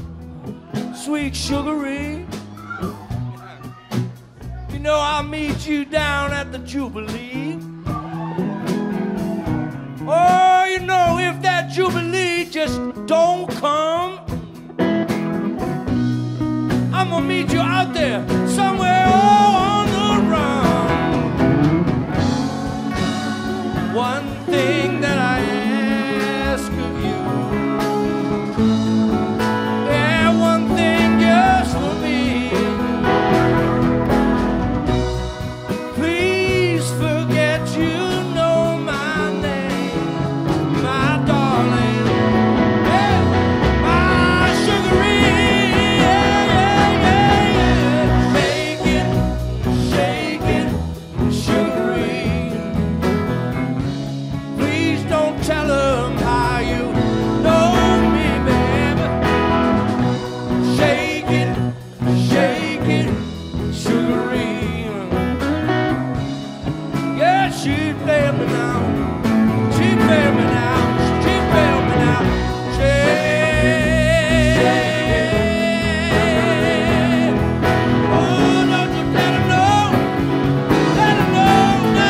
sweet sugary. You know I'll meet you down at the Jubilee. Oh, you know if that Jubilee just don't come, I'm gonna meet you out there somewhere on the run. One thing that I ask of you. Yeah, one thing just for me. Please forget you know my name, my darling. Yeah, my sugary. Yeah, yeah, yeah, yeah. Shake it, shake it, sugary. Please don't tell them how you know me, baby. Shake it, shake it, sugary. Yeah, she played me now. She played me now. She played me now. Shake. Oh, don't you let her know. Let her know now.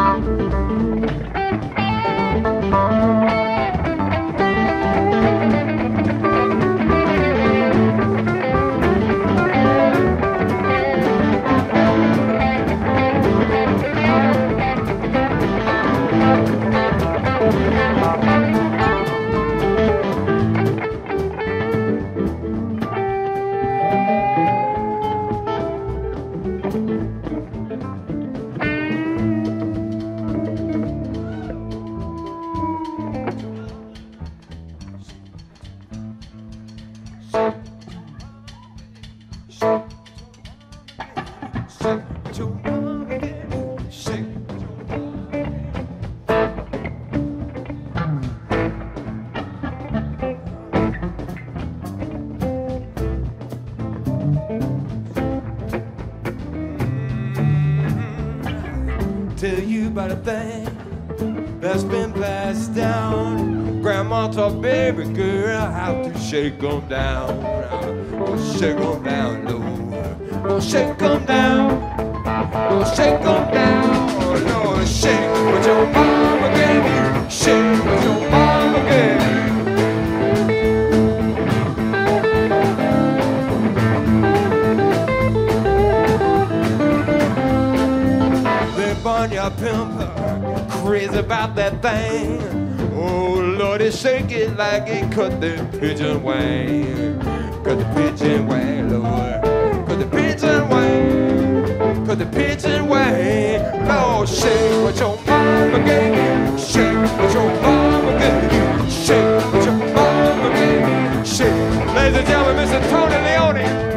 Tell you about a thing that's been passed down. Grandma taught baby girl how to shake 'em down. Oh, shake 'em down, Lord. Oh, shake 'em down. Oh, shake 'em down. Oh, Lord, shake what your mama gave you. Shake what your mama gave you. Barnyard pimp, crazy about that thing. Oh Lord, it shake it like it cut the pigeon wing. Cut the pigeon wing, Lord. Cut the pigeon wing. Cut the pigeon wing. Lord, shake what your mama gave you. Shake what your mama gave you. Shake what your mama gave you. Shake. Ladies and gentlemen, Mister Tony Leone.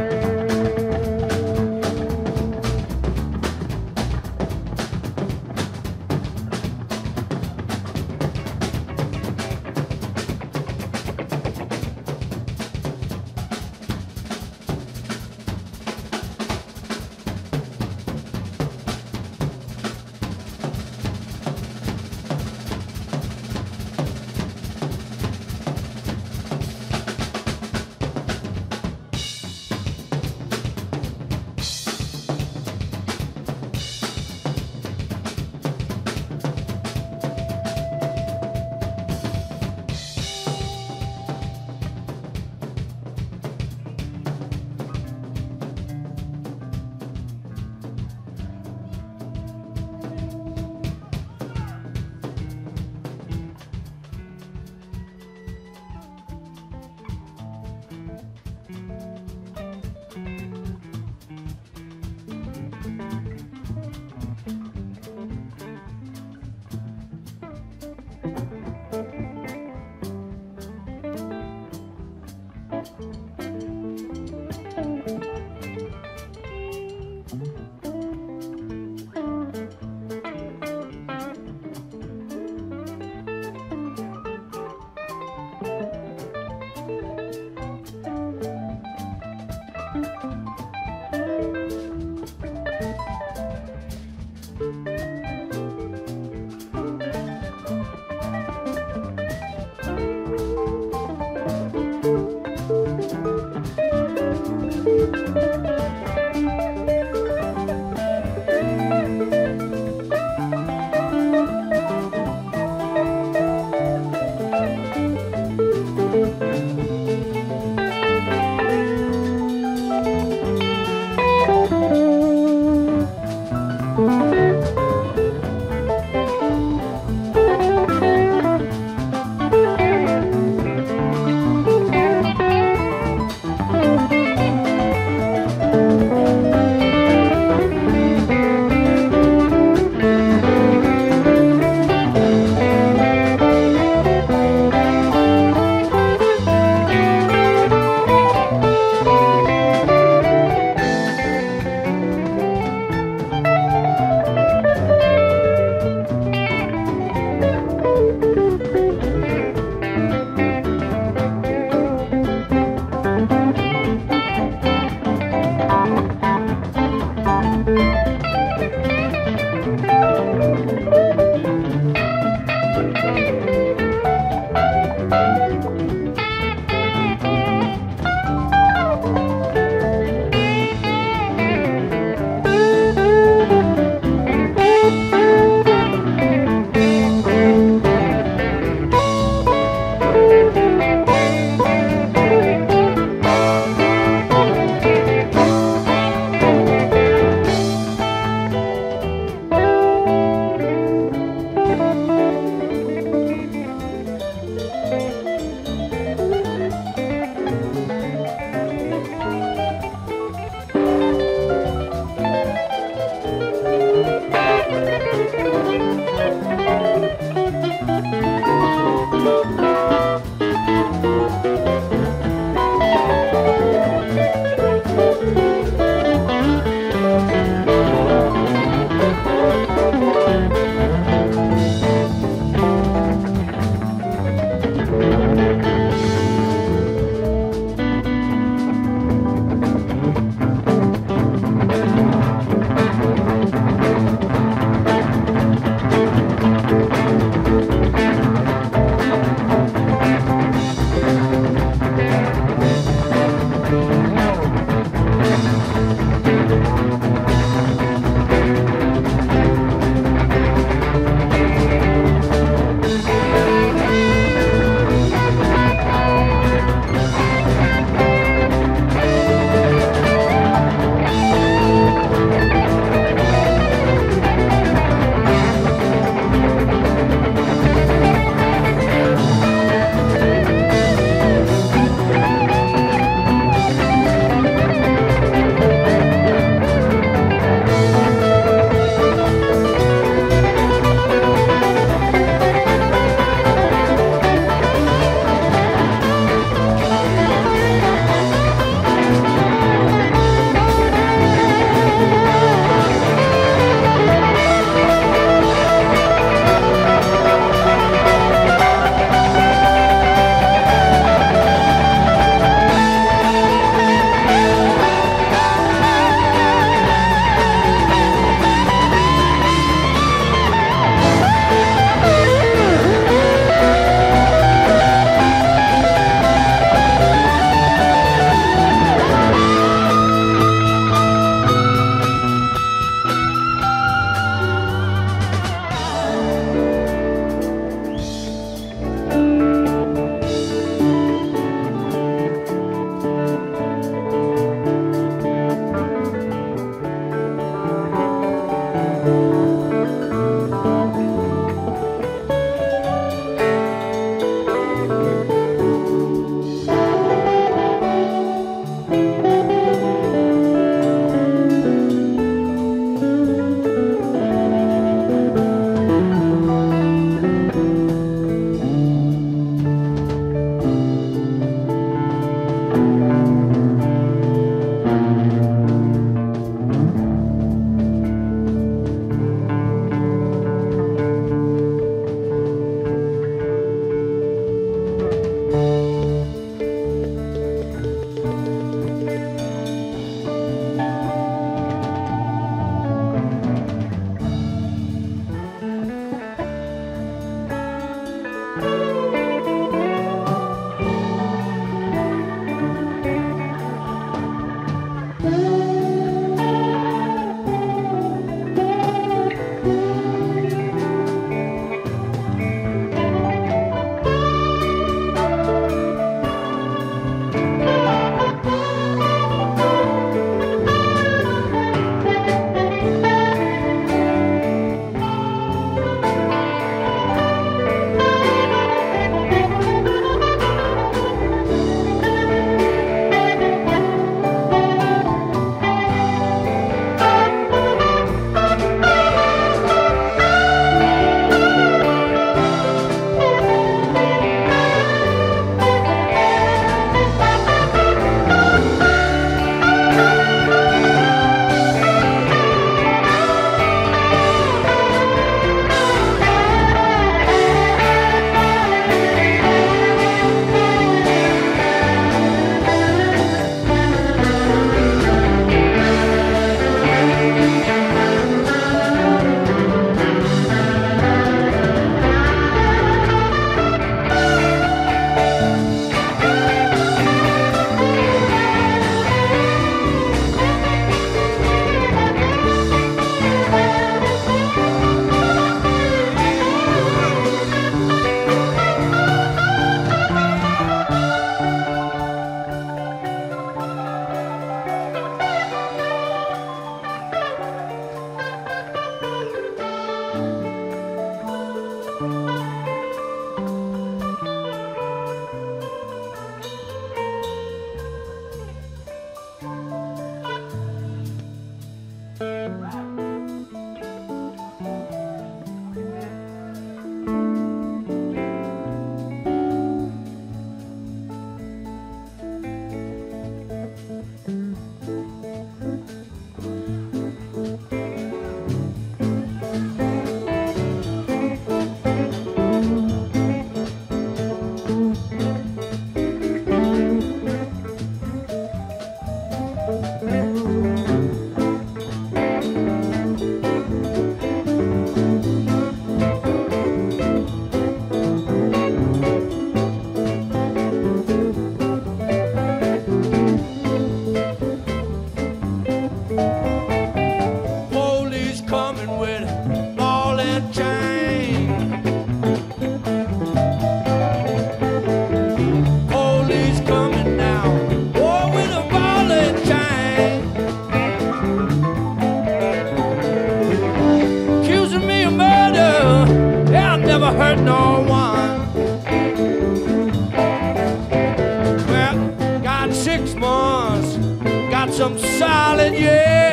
solid, yeah.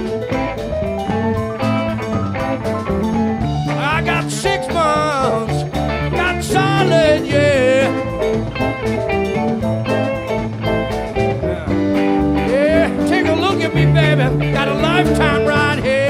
I got six months, got solid, yeah. Yeah, take a look at me, baby. Got a lifetime right here.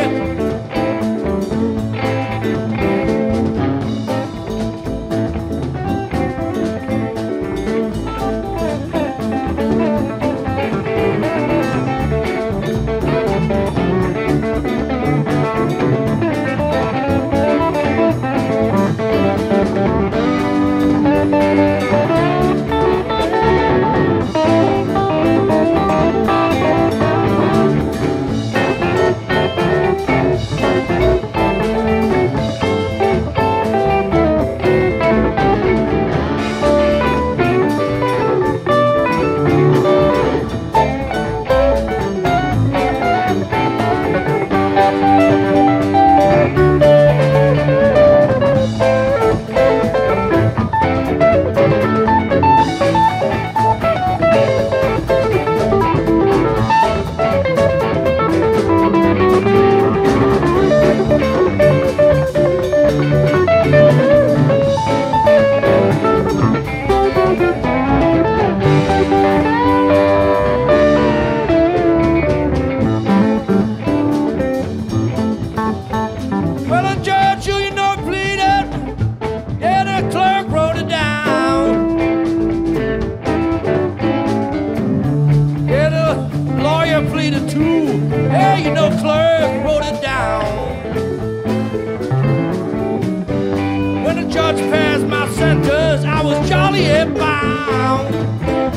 Well, the judge who you know pleaded, yeah, the clerk wrote it down. Yeah, the lawyer pleaded too, yeah, you know clerk wrote it down. When the judge passed my sentence, I was jolly and bound.